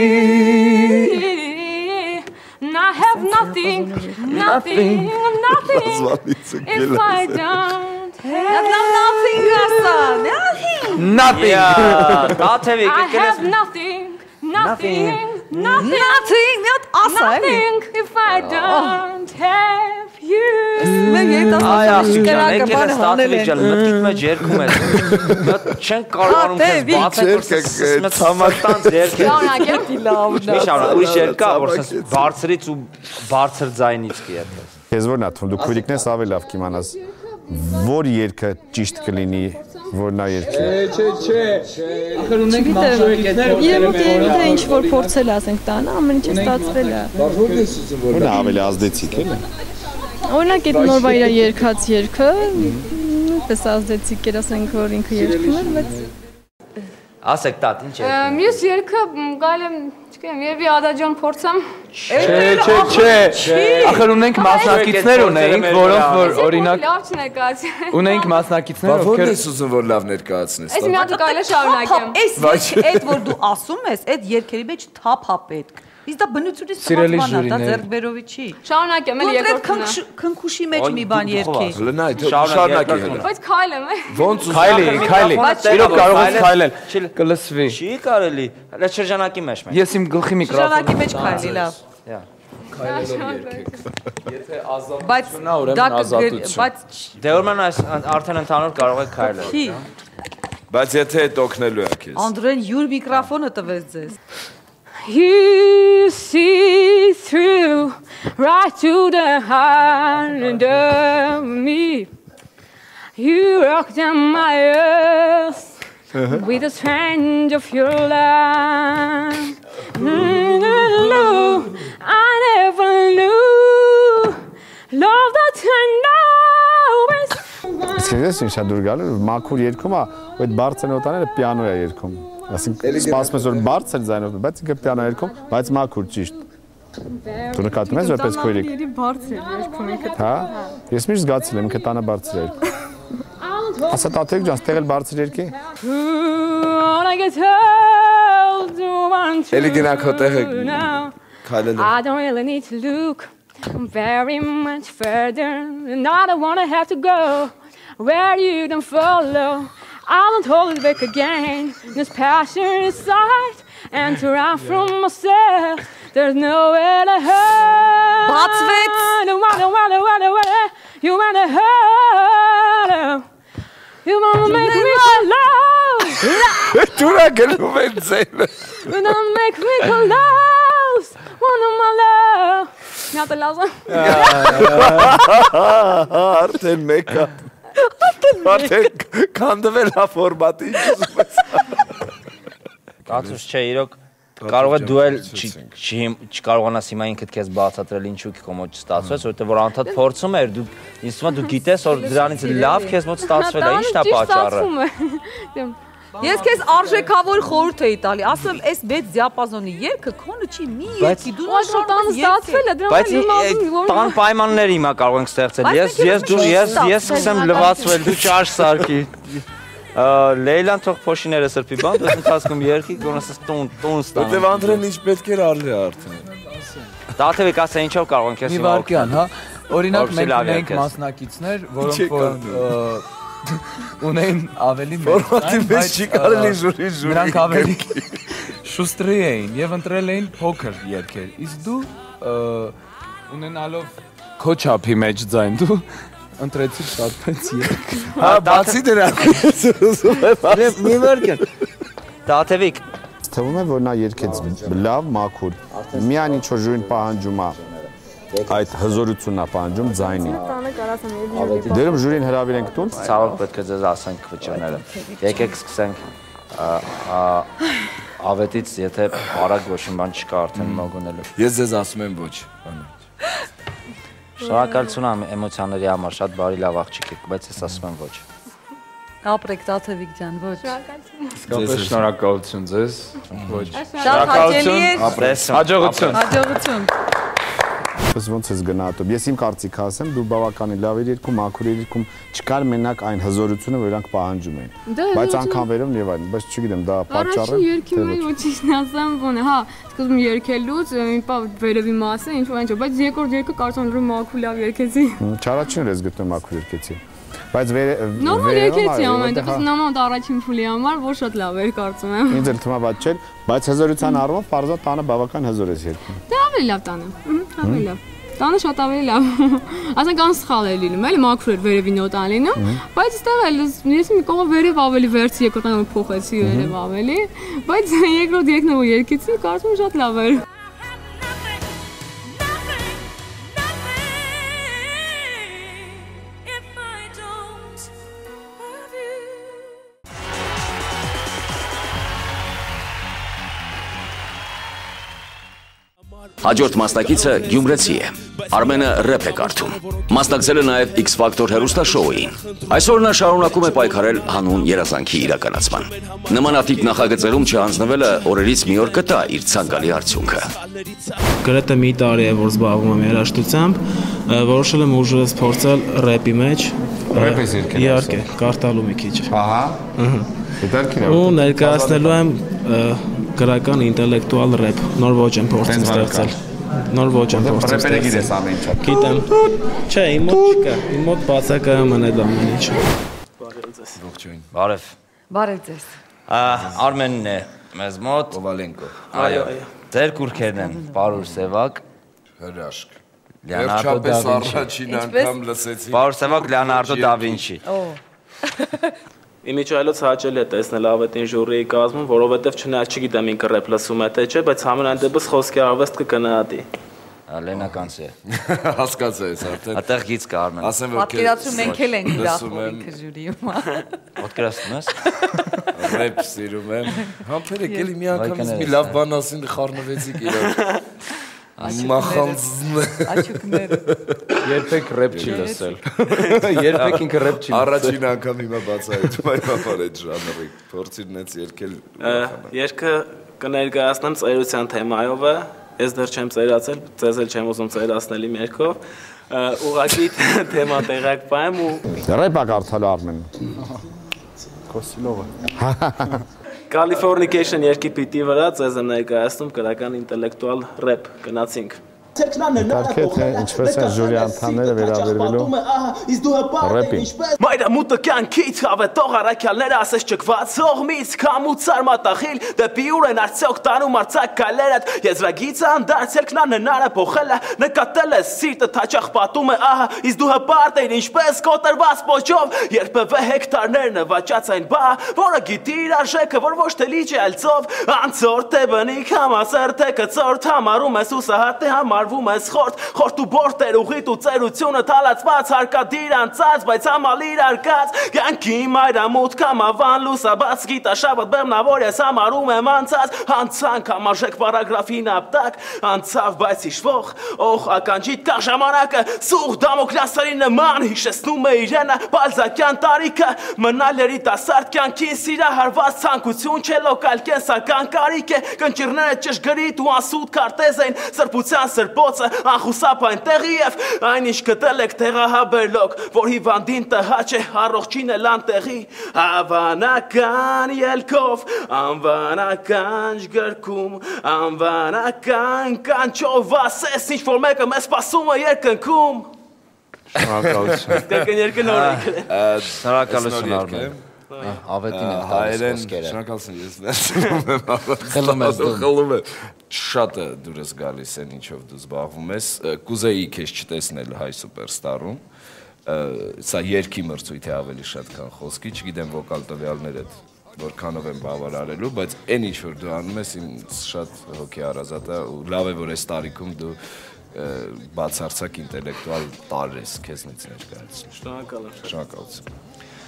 I have nothing, nothing, nothing. If I don't have nothing, nothing. I have nothing, nothing, nothing, nothing. If I don't have you. Ay aşkına ne kere statüvi canım mıtkit mı cerkum et. Çen kararım kız batı tamaktan cerke. Mişavna ուրիշ երկա որսես բարձրից ու բարձր ձայնից կիետ։ Քեզ որն է թվում դու քույրիկնես ավելի լավ կիմանաս որ երգը ճիշտ կլինի որ նա երգի։ Չէ։ Ախր ունենք մասնակիցներ, Երևի ինչ որ փորձել ասենք տանը, ամեն ինչ ստացվել է։ Որն է ավելի ազդեցիկ էլի։ Օրինակ այդ նորվա իր երգած երգը, նույնպես ազդեցիկ էր ասենք որ ինքը երգում էր, բայց Ասեք տատ, ինչ է։ Մյուս երգը գալի եմ, չգիտեմ, երևի ադաջան փորձեմ։ Չէ։ Ախր ունենք մասնակիցներ ունենք, որոնք որ օրինակ լավ չներկայացրել։ ունենք մասնակիցներ, ովքեր ես ուզում որ լավ ներկայացնես։ Այս մի հատ կարելի է շարունակեմ։ Այս այդ որ դու ասում ես, այդ երգերի մեջ թափ է պետք։ Իսկ դա բնությունից ստացման է, դա ձեռքբերովի չի։ Շարունակեմ, էլ երկրորդը։ Քնքուշի մեջ մի բան երգի։ Լնայ, շարունակի հələ։ Բայց քայլեմ է։ Ոնց Քայլի։ Իրոք կարող ես քայլել։ Կլսվի։ Չի կարելի։ Հələ շրջանակի մեջ մենք։ Ես իմ գլխի միկրոֆոնը։ Շրջանակի մեջ քայլի, լավ։ Քայլելով երգեք։ Եթե ազատությունն է, ուրեմն ազատություն։ Բայց դե ուրեմն այս արդեն ընդհանուր կարող եք քայլել։ Չի։ Բայց եթե այդ օգնելու է քեզ։ Անդրեն յուր միկրոֆոնը տվեց ձեզ։ You see through right to the heart of me. You rock down my earth with the strength of your love. I never knew love that I know. Սիրես ինչ է դուր գալու, մաքուր երգում է, այդ բարձր նոտաները պիանո է երգում։ Այսինքն սպասում ես որ բարձր ձայնով, բայց ինքը պիանո երգում, բայց մաքուր ճիշտ։ Դու նկատում ես որպես քո երգ։ Երևի բարձր է երգում ինքը։ Հա, ես միշտ զգացել եմ ինքը տանը բարձր է երգում։ Ասա տատիկ ջան, ստեղ էլ բարձր երգի։ Էլի գնա քո տեղը քայլել։ I don't really need to look very much further, and I don't wanna have to go where you don't follow. I don't hold it back again. This passion inside, and to run from myself, there's nowhere to hurt. Բացվեց։ You wanna hurt. You wanna make me love. Դուրա գնում են ձենը։ You wanna make me close. Wanna my love. Not the love. Արդեն մեկը։ Արդեն կանդվել է ֆորմատի ուզում ես։ Կացուց չէ, իրոք կարող է դու էլ չկարողանաս հիմա ինքդ քեզ բացատրել ինչու քո մոտ չստացվեց, որովհետև որ անդադ փորձում էր, դու ինձ թվում է դու գիտես որ դրանից լավ քեզ մոտ ստացվել է, ի՞նչն է պատճառը։ Ես քեզ արժեքավոր խորհուրդ էի տալի, ասել այս մեծ դիապազոնի երգը քոնը չի մի երգի, դու նա շարունակես ստացվել է, բայց տան պայմաններ հիմա կարող ենք ստեղծել։ Ես սկսեմ լվացվել, դու ճաշ սարքի։ Լեյլան թող փոշիները սրբի բան, դու ընթացքում երգի, գոնես տուն ստան։ Որտեվ Անդրեն ինչ պետք էր արել արդեն։ Տաթևիկ ասա ինչով կարող ենք ես հիմա։ Մի վարքյան, հա։ Օրինակ մենք ունենք մասնակիցներ, որոնք որ ունեն ավելի մեծ, բայց չի կարելի ժուրի նրանք ավելի շուստրի էին եւ ընտրել էին փոքր երգեր։ Իսկ դու ունենալով քո չափի մեջ ձայն դու ընտրեցիր շատ մեծ երգ։ Հա, բացի դրանից ուզում եմ մի վարքան։ Տաթևիկ թվում է որ նա երգեց լավ, մաքուր։ Միայն ինչ որ ժուրին պահանջում է այդ հզորությունն է պահանջում ձայնի։ Դերում ժուրին հրավիրենք տուն։ Ցավոք պետք է ձեզ ասենք վճռները։ Եկեք սկսենք ավետից, եթե արագ ոչ մի բան չկա արդեն մոգոնելու։ Ես ձեզ ասում եմ ոչ։ Շնորհակալություն էմոցիաների համար, շատ բարի լավ աղջիկ եք, բայց ես ասում եմ ոչ։ Ապրեք Տաթևիկ ջան, ոչ։ Իսկապես շնորհակալություն ձեզ։ Ոչ։ Շատ հաճելի է։ Հաջողություն։ Հաջողություն։ Ոնց ես գնահատում։ Ես իմ կարծիքը ասեմ, դու բավականին լավ ես երգում, մաքուր ես երգում, չկար մենակ այն հզորությունը, որ իրանք պահանջում էին։ Բայց անգամ վերում եւ այլն, բայց չգիտեմ, դա պատճառը։ Առաջին երգի մեջ ոչինչ ասեմ, ոնե, հա, սկզբում երգելուց մի պա վերևի մասը, ինչ որ ինչ, բայց երկրորդ երգը կարծում եմ մաքուր լավ երգեցի։ Չարաչին ես գտնում մաքուր երգեցի։ Բայց նորմալ երգեցի ամեն դեպս նամանդ առաջին փուլի համար, որ շատ լավ էր կարծում եմ։ Ինձ էլ թվում է ված չէ, բայց հզորության առումով պարզա տանը բավական հզոր ես երգում։ Դա ավելի լավ տանը։ Ավելի լավ։ Տանը շատ ավելի լավ։ Ասենք անսխալ է լինում, էլի մաքուր էր վերևի նոտան լինում, բայց այստեղ էլ ես մի կողմ վերև ավելի վերցի եկոտան որ փոխեցի վերև ավելի, բայց երկրորդ երգն որ երգեցի, կարծում եմ շատ լավ էր։ Հաջորդ մասնակիցը գյումրեցի է։ Արմենը ռեփ է կարդում։ Մասնակցել է նաև X Factor հեռուստաշոուին։ Այսօր նա շարունակում է պայքարել հանուն երազանքի իրականացման։ Նմանատիպ նախագծերում չհանձնվելը օրերից մի օր կտա իր ցանկալի արդյունքը։ Գրեթե մի տարի է, որ զբաղվում եմ երաժշտությամբ, որոշել եմ ուժերս փորձել ռեփի մեջ։ Ռեփ ես եկել։ Իհարկե, կարդալու մի քիչ։ Ահա։ Ու ներկայացնելու եմ գրական ինտելեկտուալ ռեփ, նոր ոճ եմ փորձում ստեղծել։ Նոր ոճ եմ փորձում ստեղծել։ Ռեփերը գիտես ամեն ինչ։ Գիտեմ։ Չէ, իմ մոտ չկա։ Իմ մոտ բացակայում են այդ ամեն ինչը։ Ողջույն։ Բարև։ Բարև ձեզ։ Արմենն է մեզ մոտ։ Կովալենկո։ Այո։ Ձեր կուրքերն են Պարուր Սևակ։ Հրաշք։ Լեոնարդո դա Վինչի։ Առաջին անգամ լսեցի։ Պարուր Սևակ, Լեոնարդո դա Վինչի։ Իմիջայլոց հաճելի է տեսնել ավետին ժյուրիի կազմում, որովհետև չնայած չգիտեմ ինքը ռեփ լսում է թե չէ, բայց համենայն դեպս խոսքի արվեստ կգնահատի։ Լենականց է։ Հասկացես արդեն։ Այդտեղ գից կա Արմեն։ Ասեմ որ պատկերացում մենք էլ ենք ուրախում ինքը ժյուրիում։ Պատկերացնում ես։ Ռեփ սիրում եմ։ Համբերեք էլի մի անգամից մի լավ բան ասին խառնվեցիք իրար։ Մախանձն։ Աչուկները։ Երբեք ռեփ չի լսել։ Երբեք ինքը ռեփ չի լսել։ Առաջին անգամ հիմա բացահայտում եմ այդ ժանրի։ Փորձիր նենց երկել։ Երգը կներկայացնեմ ծերության թեմայով է։ Ես դեռ չեմ ծերացել, ձեզ էլ չեմ ուզում ծերացնել իմ երգով։ Ուղղակի թեմա տեղակ պայեմ ու Ռեփ է կարդալու Արմենը։ Կոսիլովը։ Californication երկի պիտի վրա ձեզ եմ ներկայացնում գրական ինտելեկտուալ ռեփ գնացինք։ Դարքե թե ինչպես են ժյուրի անդամները վերաբերվելու ռեփին։ Մայրամուտը կյանքից հավետող առաքյալները ասես ճկված հողմից քամուց արմատախիլ դեպի ուր են արդյոք տանում արցակ կայլերդ եզրագիծը անդարձել քնան հնարը փոխելը նկատել ես սիրտը թաչախ պատում է ահա իսկ դու հպարտ էիր ինչպես կոտրված պոչով երբևէ հեկտարներ նվաճած այն բա որը գիտի իր արժեքը որ ոչ թե լիճ է ալցով անցորդ է բնիկ համասերտ է կծորդ համարում ես ուսահատ է համարվում ես խորտ ու բորտ էր ուղիտ ու ծերությունը թալացված հարկադիր անցած բայց համալիր արկած կյանքի մայրամուտ կամավան լուսաբաց գիտաշավը բեմնավոր ես համարում եմ անցած հանցանք համարժեք պարագրաֆին ապտակ անցավ բայց հիշվող օխ ականջիտ կա ժամանակը սուղ դամոկլասերի նման հիշեցնում է իրենը բալզակյան տարիքը մնալ երիտասարդ կյանքին սիրահարված ցանկություն չէ լոկալ կենսական կարիք է կնճիռները ճշգրիտ ու անսուտ քարտեզ են սրբության սրբոցը անխուսափ այնտեղի եւ այնինչ գտել եք տեղահաբերլոք որ հիվանդին տհաճ է առողջին էլ անտեղի հավանական ելքով անվանական գրքում անվանական կանչով ասես ինչ որ մեկը մեզ սպասում է երկնքում Շնորհակալություն Կրկն երկնորդ Շնորհակալություն Արմեն Ավետին եմ տալիս խոսքերը Շնորհակալություն ես վերցնում եմ խլում եմ շատ դուրս գալիս են ինչով դու զբաղվում ես կուզեի քեզ չտեսնել հայ սուպերստարում սա երկի մրցույթ է ավելի շատ քան խոսքի չգիտեմ վոկալ տվյալները որքանով եմ բավարարելու բայց այն ինչ որ դու անում ես ինձ շատ հոգի հարազատ է ու լավ է որ այս տարիքում դու բացարձակ ինտելեկտուալ տարր ես քեզնից ներկայացնում շնորհակալություն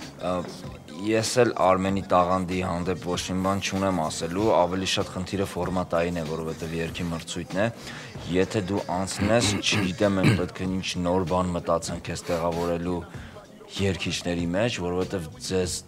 Ես էլ Արմենի տաղանդի հանդեպ ոչ մի բան չունեմ ասելու, ավելի շատ խնդիրը ֆորմատային է, որովհետև երկի մրցույթն է։ Եթե դու անցնես, չգիտեմ, են պետք է ինչ նոր բան մտածեն քեզ տեղավորելու երգիչների մեջ, որովհետև ձեզ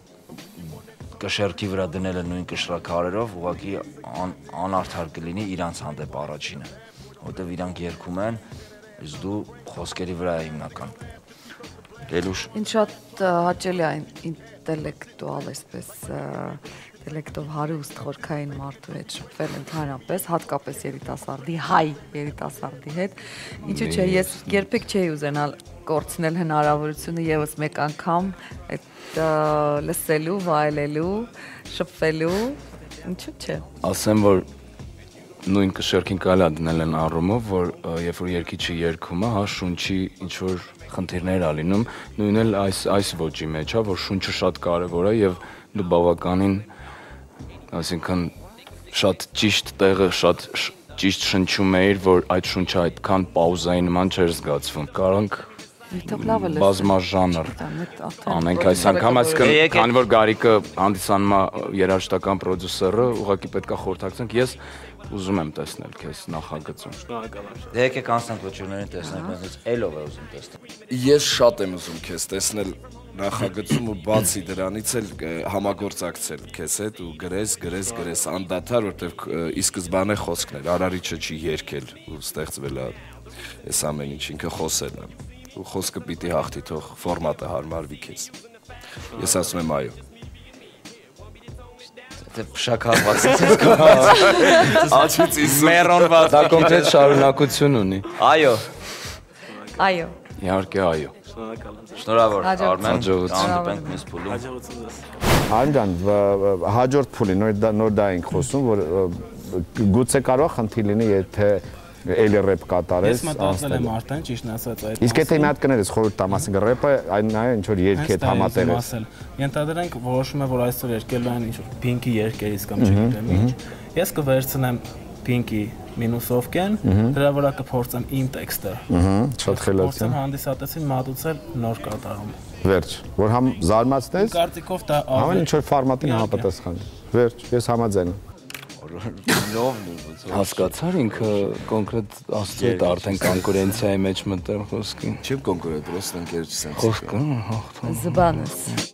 կշերքի վրա դնելը նույն կշռաքարերով ուղղակի անարդար կլինի իրանց հանդեպ առաջինը, որովհետև իրանք երգում են, իսկ դու խոսքերի վրա է հիմնական։ Լելուշ։ Ինձ շատ հաճելի է ինտելեկտուալ, այսպես ինտելեկտով հարուստ խորքային մարդու հետ շփվել ընդհանրապես, հատկապես երիտասարդի, հայ երիտասարդի հետ։ Ինչու՞ չէ, ես երբեք չէի ուզենալ կորցնել հնարավորությունը եւս մեկ անգամ այդ լսելու, վայելելու, շփվելու, ինչու՞ չէ։ Ասեմ, որ նույն կշերքին կարելի է դնել են առումով, որ երբ որ երգիչը երգում է, հա շունչի ինչ որ խնդիրներ ա լինում, նույնն էլ այս ոճի մեջ է, որ շունչը շատ կարևոր է եւ դու բավականին, այսինքն շատ ճիշտ տեղը, շատ ճիշտ շնչում էիր, որ այդ շունչը այդքան պաուզայի նման չէր զգացվում։ Կարանք բազմաժանր անենք այս անգամ, այսինքն քանի որ Գարիկը հանդիսանում է երաժշտական պրոդյուսերը, ուղղակի պետք է խորհրդակցենք, ես ուզում եմ տեսնել քեզ նախագծում։ Դե եկեք անցնենք ոչորներին տեսնենք, մենք էլով է ուզում տեսնել։ Ես շատ եմ ուզում քեզ տեսնել նախագծում ու բացի դրանից էլ համագործակցել քեզ հետ ու գրես անդադար, որտեղ ի սկզբանե խոսքն էր, Արարիչը չի երգել ու ստեղծվել է այս ամեն ինչ, ինքը խոսել է ու խոսքը պիտի հաղթի, թող ֆորմատը հարմարվի քեզ։ Ես ասում եմ այո։ Դե շաքարված ես Աչից իսու Մերոնված դա կոնկրետ շարունակություն ունի։ Այո։ Այո։ Իհարկե այո։ Շնորհավոր Արմեն, հաջողություն։ հանդիպենք մյուս փուլում։ Արմեն, հաջորդ փուլի նոր դա ենք խոսում, որ գուցե կարող խնդիր լինի, եթե էլի ռեփ կատարես։ Ես մտածել եմ արդեն ճիշտն ասած այդ։ Իսկ եթե մի հատ կներես խորհուրդ տամ, ասենք ռեփը այն ինչ որ երգի հետ համատեղ է։ Ենթադրենք որոշում է, որ այսօր երգելու են ինչ որ Pink-ի երգերից կամ չգիտեմ ինչ։ Ես կվերցնեմ Pink-ի մինուսովկեն, դրա վրա կփորձեմ իմ տեքստը։ Շատ խելացի։ Փորձեմ հանդիսատեսին մատուցել նոր կատարում։ Վերջ, որ համ զարմացնես, Կարծիքով դա ամեն ինչ որ ֆորմատին համապատասխան։ Վերջ, ես համաձայն եմ։ Հասկացար ինքը կոնկրետ աստծոտ արդեն կոնկուրենցիայի մեջ մտել խոսքի։ Չեմ կոնկուրենտ, պրոստը ընկեր չսենք։ Խոսքը հաղթում։ Զբանես։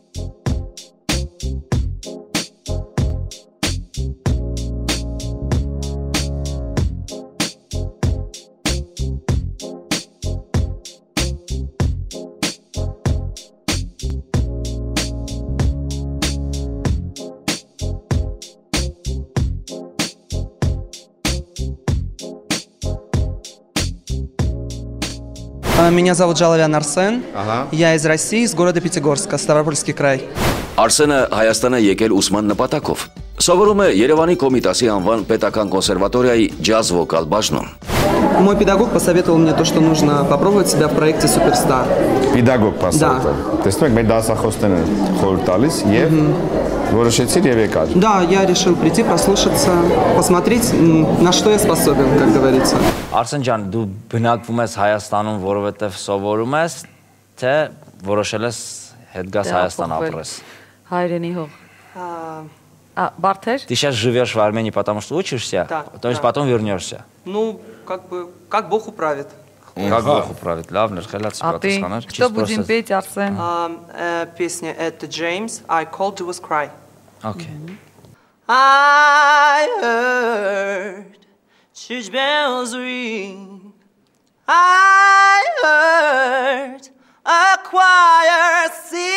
Меня зовут Жаловян Арсен. Я из России, из города Пятигорска, Ставропольский край. Արսենը Հայաստան է եկել ուսման նպատակով։ Սովորում է Երևանի Կոմիտասի անվան պետական կոնսերվատորիայի ջազ վոկալ բաժնում։ Мой педагог посоветовал мне то, что нужно попробовать себя в проекте Superstar. Педагог посоветовал. Տեսնում եք, մեր դասախոսներն են խորհուրդ տալիս եւ որոշեցիր եւ եկար։ Да, я решил прийти, послушаться, посмотреть, на что я способен, как говорится. Արսեն ջան, դու բնակվում ես Հայաստանում, որովհետև сովորում ես, թե որոշել ես հետ գաս Հայաստան ապրես։ Հայրենի հող։ Бартер? Ты сейчас живешь в Армении, потому что учишься, то есть потом вернешься. Ну, как бы, как Бог управит. Как Бог управит, лавнер, хэлած պատասխաներ։ Что будем петь, Арсен? Песня это James, I Called You Was Cry. Okay. I heard church bells ring. I heard a choir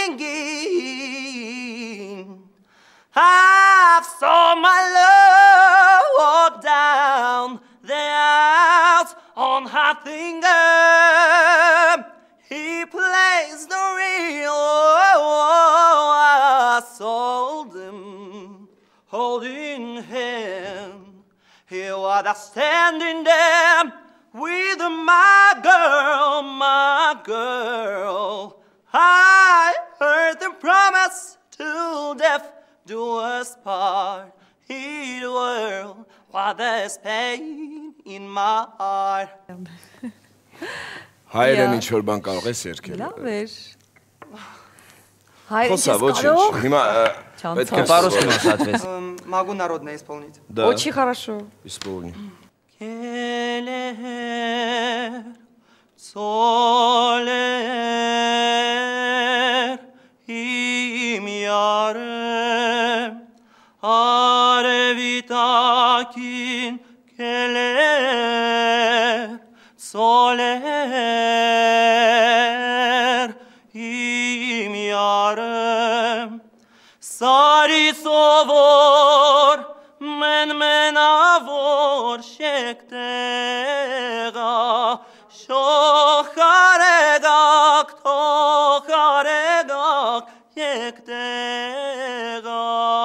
singing. I saw my love walk down the aisles on Hathingham. He plays the real. I sold him, holding hand. He was standing there with my girl. I heard them promise to death do us part. He the world, while there's pain in my heart. Հայերեն ինչ որ բան կարող ես երգել։ Լավ էր։ Խոսա, ոչինչ։ Հիմա պետք է по-русски ответить. Могу народное исполнить. Очень хорошо. Исполни. Keler, soler, im yarem, arevitakin keler, soler, im yarem, sari sovor, men avor shektega, shocharegak, tocharegak, yektega.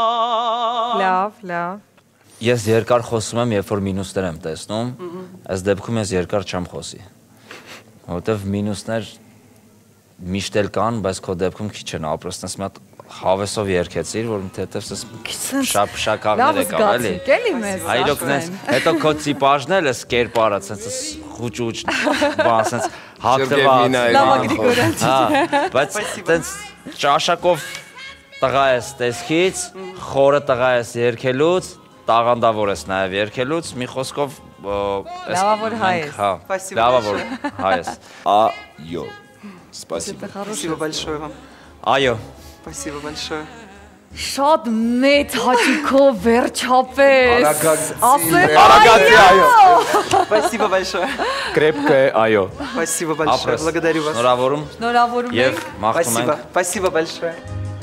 Լավ։ Ես երկար խոսում եմ, երբ որ մինուսներ եմ տեսնում, այս դեպքում ես երկար չեմ խոսի։ Որովհետև մինուսներ միշտ էլ կան, բայց քո դեպքում քիչ են ապրստես մի հատ հավեսով երկեցիր, որ թեթև շապշակավներ եկավ, էլի։ Այլոք նես, հետո քո տիպաժն էլ էս կերպարը, սենց խուճուճ, բան, սենց հագնված։ Բայց տենց ճաշակով տղա ես տեսքից, խորը տղա ես երգելուց, տաղանդավոր ես նաև երգելուց, մի խոսքով լավավոր հայ ես։ Լավավոր հայ ես։ Այո։ Спасибо. Спасибо большое вам. Այո։ Спасибо большое. Շատ մեծ հաճիկով վերջապես։ Արագացի այո։ Спасибо большое. Крепкое այո։ Спасибо большое. Благодарю вас. Շնորհավորում։ Շնորհավորում Եվ ենք։ մաղթում ենք։ Спасибо большое.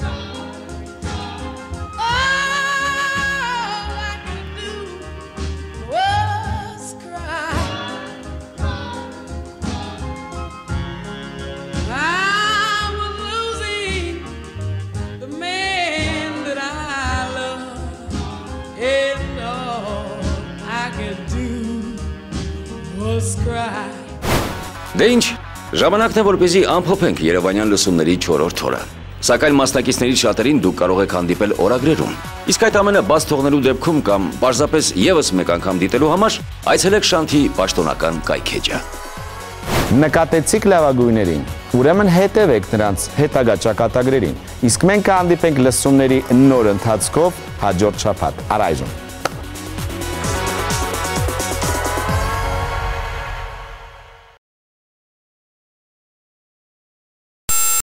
Դե ինչ, ժամանակն է որպեսզի ամփոփենք Երևանյան լսումների 4-րդ օրը։ Սակայն մասնակիցներից շատերին դուք կարող եք հանդիպել օրագրերում։ Իսկ այդ ամենը բաց թողնելու դեպքում կամ պարզապես եւս մեկ անգամ դիտելու համար այցելեք Շանթի պաշտոնական կայքեջը։ Նկատեցիք լավագույններին, ուրեմն հետևեք նրանց հետագա ճակատագրերին, իսկ մենք կհանդիպենք լսումների նոր ընթացքով հաջորդ շաբաթ։ Առայժմ